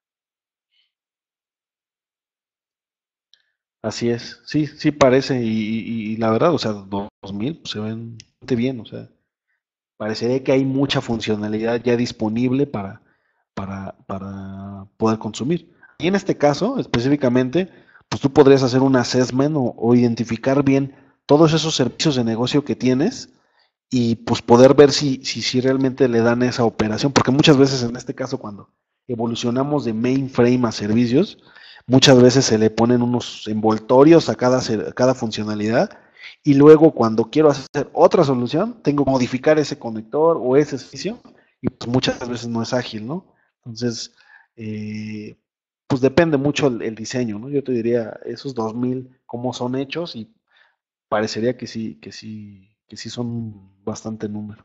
Así es, sí, sí parece, y, y, y la verdad, o sea, dos mil pues, se ven bastante bien, o sea, parecería que hay mucha funcionalidad ya disponible para, para, para poder consumir. Y en este caso, específicamente, pues tú podrías hacer un assessment o, o identificar bien todos esos servicios de negocio que tienes y pues poder ver si, si, si realmente le dan esa operación, porque muchas veces en este caso cuando evolucionamos de mainframe a servicios, muchas veces se le ponen unos envoltorios a cada, a cada funcionalidad y luego cuando quiero hacer otra solución, tengo que modificar ese conector o ese servicio y pues muchas veces no es ágil, ¿no? Entonces, eh, pues depende mucho el, el, diseño, ¿no? Yo te diría esos dos mil cómo son hechos y parecería que sí, que sí, que sí son bastante número.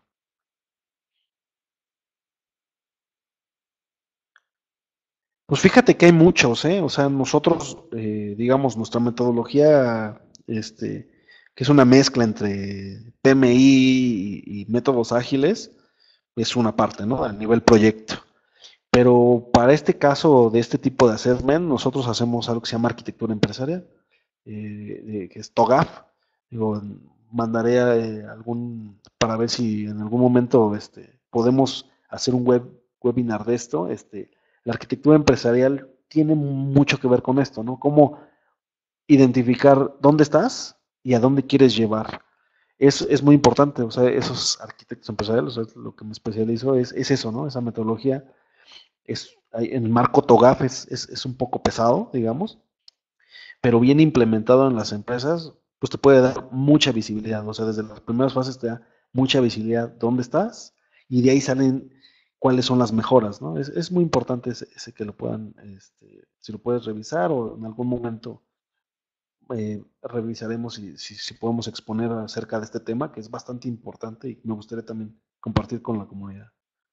Pues fíjate que hay muchos, ¿eh? O sea, nosotros, eh, digamos, nuestra metodología, este, que es una mezcla entre P M I y, y métodos ágiles, es una parte, ¿no? A nivel proyecto. Pero para este caso de este tipo de assessment, nosotros hacemos algo que se llama arquitectura empresarial, eh, de, que es TOGAF. Digo, mandaré eh, algún, para ver si en algún momento este, podemos hacer un web, webinar de esto. Este, la arquitectura empresarial tiene mucho que ver con esto, ¿no? Cómo identificar dónde estás y a dónde quieres llevar. Es, es muy importante, o sea, esos arquitectos empresariales, o sea, lo que me especializo es, es eso, ¿no? Esa metodología es, en el marco TOGAF es, es, es un poco pesado, digamos, pero bien implementado en las empresas, pues te puede dar mucha visibilidad, o sea, desde las primeras fases te da mucha visibilidad dónde estás y de ahí salen cuáles son las mejoras, ¿no? Es, es muy importante ese, ese que lo puedan, este, si lo puedes revisar o en algún momento eh, revisaremos si, si, si podemos exponer acerca de este tema, que es bastante importante y me gustaría también compartir con la comunidad.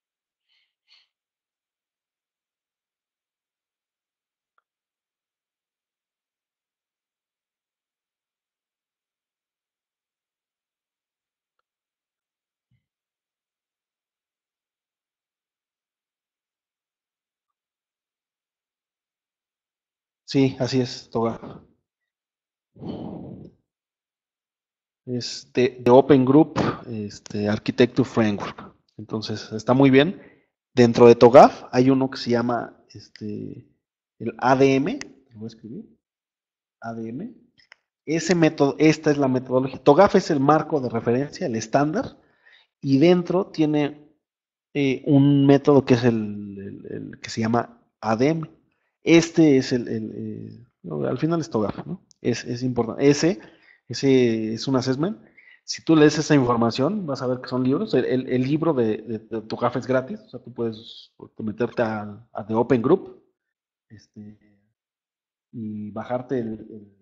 Sí, así es, Toga. Es de, de Open Group, este, Architecture Framework. Entonces, está muy bien. Dentro de TOGAF hay uno que se llama este, el A D M. Lo voy a escribir. A D M. Ese método, esta es la metodología. TOGAF es el marco de referencia, el estándar, y dentro tiene eh, un método que es el, el, el, que se llama A D M. Este es el, el eh, no, al final es TOGAF, ¿no? Es, es importante. Ese, ese es un assessment. Si tú lees esa información, vas a ver que son libros. El, el, el libro de, de, de TOGAF es gratis, o sea, tú puedes meterte a, a The Open Group este, y bajarte el, el,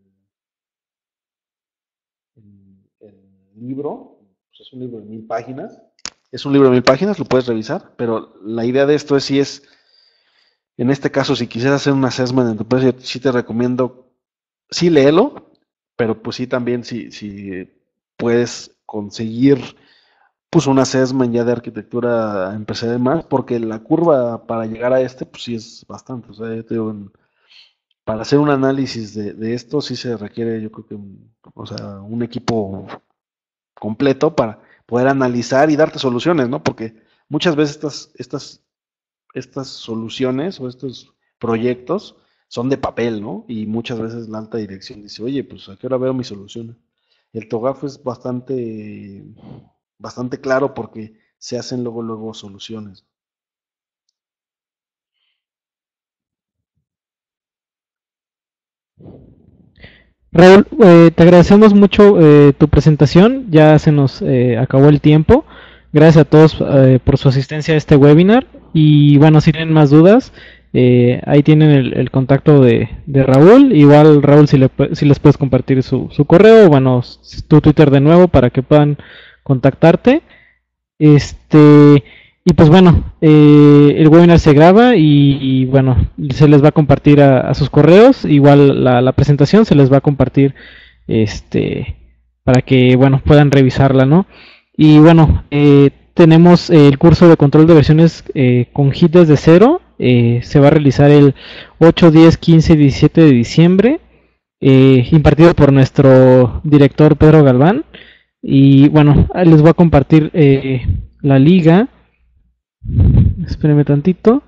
el, el libro. Pues es un libro de mil páginas. Es un libro de mil páginas, lo puedes revisar, pero la idea de esto es si es en este caso, si quisieras hacer un assessment en tu empresa, sí te recomiendo, sí léelo, pero pues sí también si, si puedes conseguir pues un assessment ya de arquitectura empresarial más, porque la curva para llegar a este pues sí es bastante, o sea, yo te digo, en, para hacer un análisis de, de, esto sí se requiere yo creo que un, o sea, un equipo completo para poder analizar y darte soluciones, ¿no? Porque muchas veces estas, estas estas soluciones o estos proyectos son de papel, ¿no? Y muchas veces la alta dirección dice, oye, pues a qué hora veo mi solución. El TOGAF es bastante, bastante claro porque se hacen luego, luego soluciones. Raúl, eh, te agradecemos mucho eh, tu presentación, ya se nos eh, acabó el tiempo. Gracias a todos eh, por su asistencia a este webinar y bueno, si tienen más dudas, eh, ahí tienen el, el contacto de, de Raúl. Igual Raúl, si, le, si les puedes compartir su, su correo, bueno, tu Twitter de nuevo para que puedan contactarte. Este, y pues bueno, eh, el webinar se graba y, y, bueno, se les va a compartir a, a sus correos. Igual la, la, presentación se les va a compartir este, para que bueno, puedan revisarla, ¿no? Y bueno, eh, tenemos el curso de control de versiones eh, con Git desde cero. Eh, se va a realizar el ocho, diez, quince y diecisiete de diciembre, eh, impartido por nuestro director Pedro Galván. Y bueno, les voy a compartir eh, la liga. Espérenme tantito.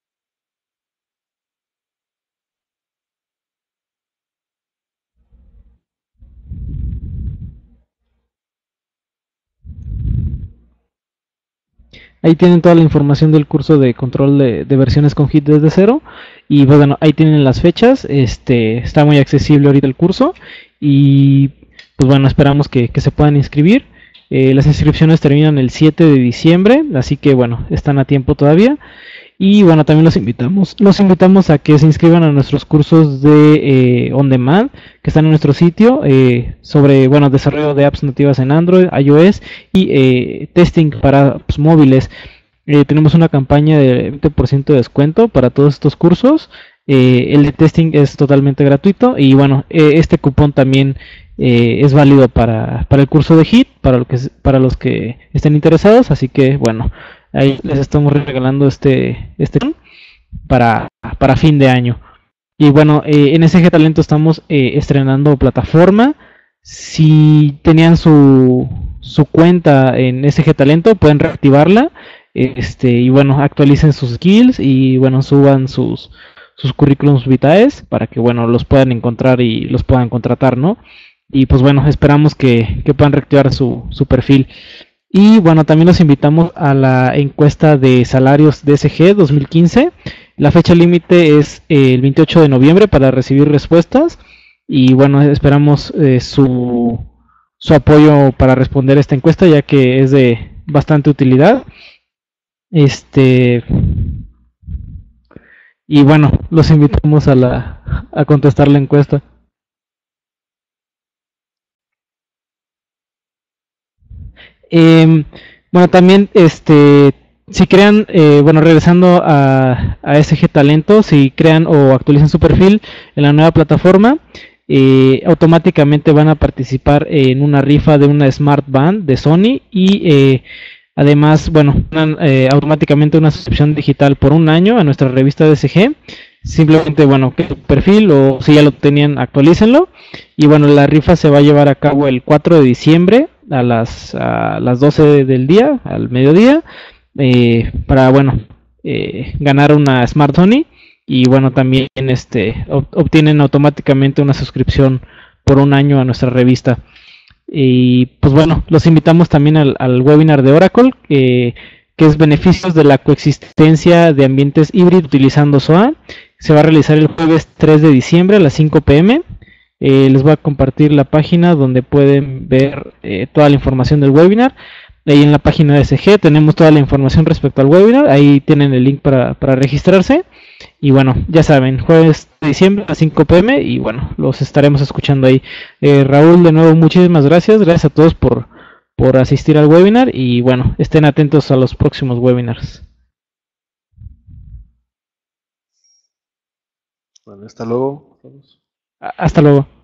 Ahí tienen toda la información del curso de control de, de versiones con Git desde cero. Y pues bueno, ahí tienen las fechas. Este está muy accesible ahorita el curso. Y pues bueno, esperamos que, que se puedan inscribir. Eh, las inscripciones terminan el siete de diciembre, así que bueno, están a tiempo todavía. Y bueno, también los invitamos, los invitamos a que se inscriban a nuestros cursos de eh, On Demand, que están en nuestro sitio, eh, sobre bueno, desarrollo de apps nativas en Android, iOS y eh, testing para apps móviles. Eh, tenemos una campaña de veinte por ciento de descuento para todos estos cursos. Eh, el de testing es totalmente gratuito y bueno, eh, este cupón también eh, es válido para, para el curso de Git, para, lo que, para los que estén interesados, así que bueno, ahí les estamos regalando este, este para, para fin de año. Y bueno, eh, en S G Talento estamos eh, estrenando plataforma. Si tenían su, su cuenta en S G Talento, pueden reactivarla. Este, y bueno, actualicen sus skills y bueno, suban sus, sus currículums vitae para que, bueno, los puedan encontrar y los puedan contratar, ¿no? Y pues bueno, esperamos que, que puedan reactivar su, su perfil. Y bueno, también los invitamos a la encuesta de salarios D S G dos mil quince. La fecha límite es eh, el veintiocho de noviembre para recibir respuestas. Y bueno, esperamos eh, su, su apoyo para responder esta encuesta, ya que es de bastante utilidad. Este y bueno, los invitamos a la a contestar la encuesta. Eh, bueno, también este si crean, eh, bueno, regresando a, a S G Talento, si crean o actualizan su perfil en la nueva plataforma, eh, automáticamente van a participar en una rifa de una Smart Band de Sony y eh, además, bueno, ganan, eh, automáticamente una suscripción digital por un año a nuestra revista D S G. Simplemente, bueno, que su perfil o si ya lo tenían, actualícenlo. Y bueno, la rifa se va a llevar a cabo el cuatro de diciembre a las, a las doce del día, al mediodía, eh, para, bueno, eh, ganar una Smart Sony. Y bueno, también este obtienen automáticamente una suscripción por un año a nuestra revista. Y pues bueno, los invitamos también al, al webinar de Oracle, eh, que es beneficios de la coexistencia de ambientes híbridos utilizando S O A. Se va a realizar el jueves tres de diciembre a las cinco pe eme. Eh, les voy a compartir la página donde pueden ver eh, toda la información del webinar. Ahí en la página de S G tenemos toda la información respecto al webinar. Ahí tienen el link para, para registrarse. Y bueno, ya saben, jueves de diciembre a las cinco pe eme. Y bueno, los estaremos escuchando ahí. Eh, Raúl, de nuevo, muchísimas gracias. Gracias a todos por, por asistir al webinar. Y bueno, estén atentos a los próximos webinars. Bueno, hasta luego. Hasta luego.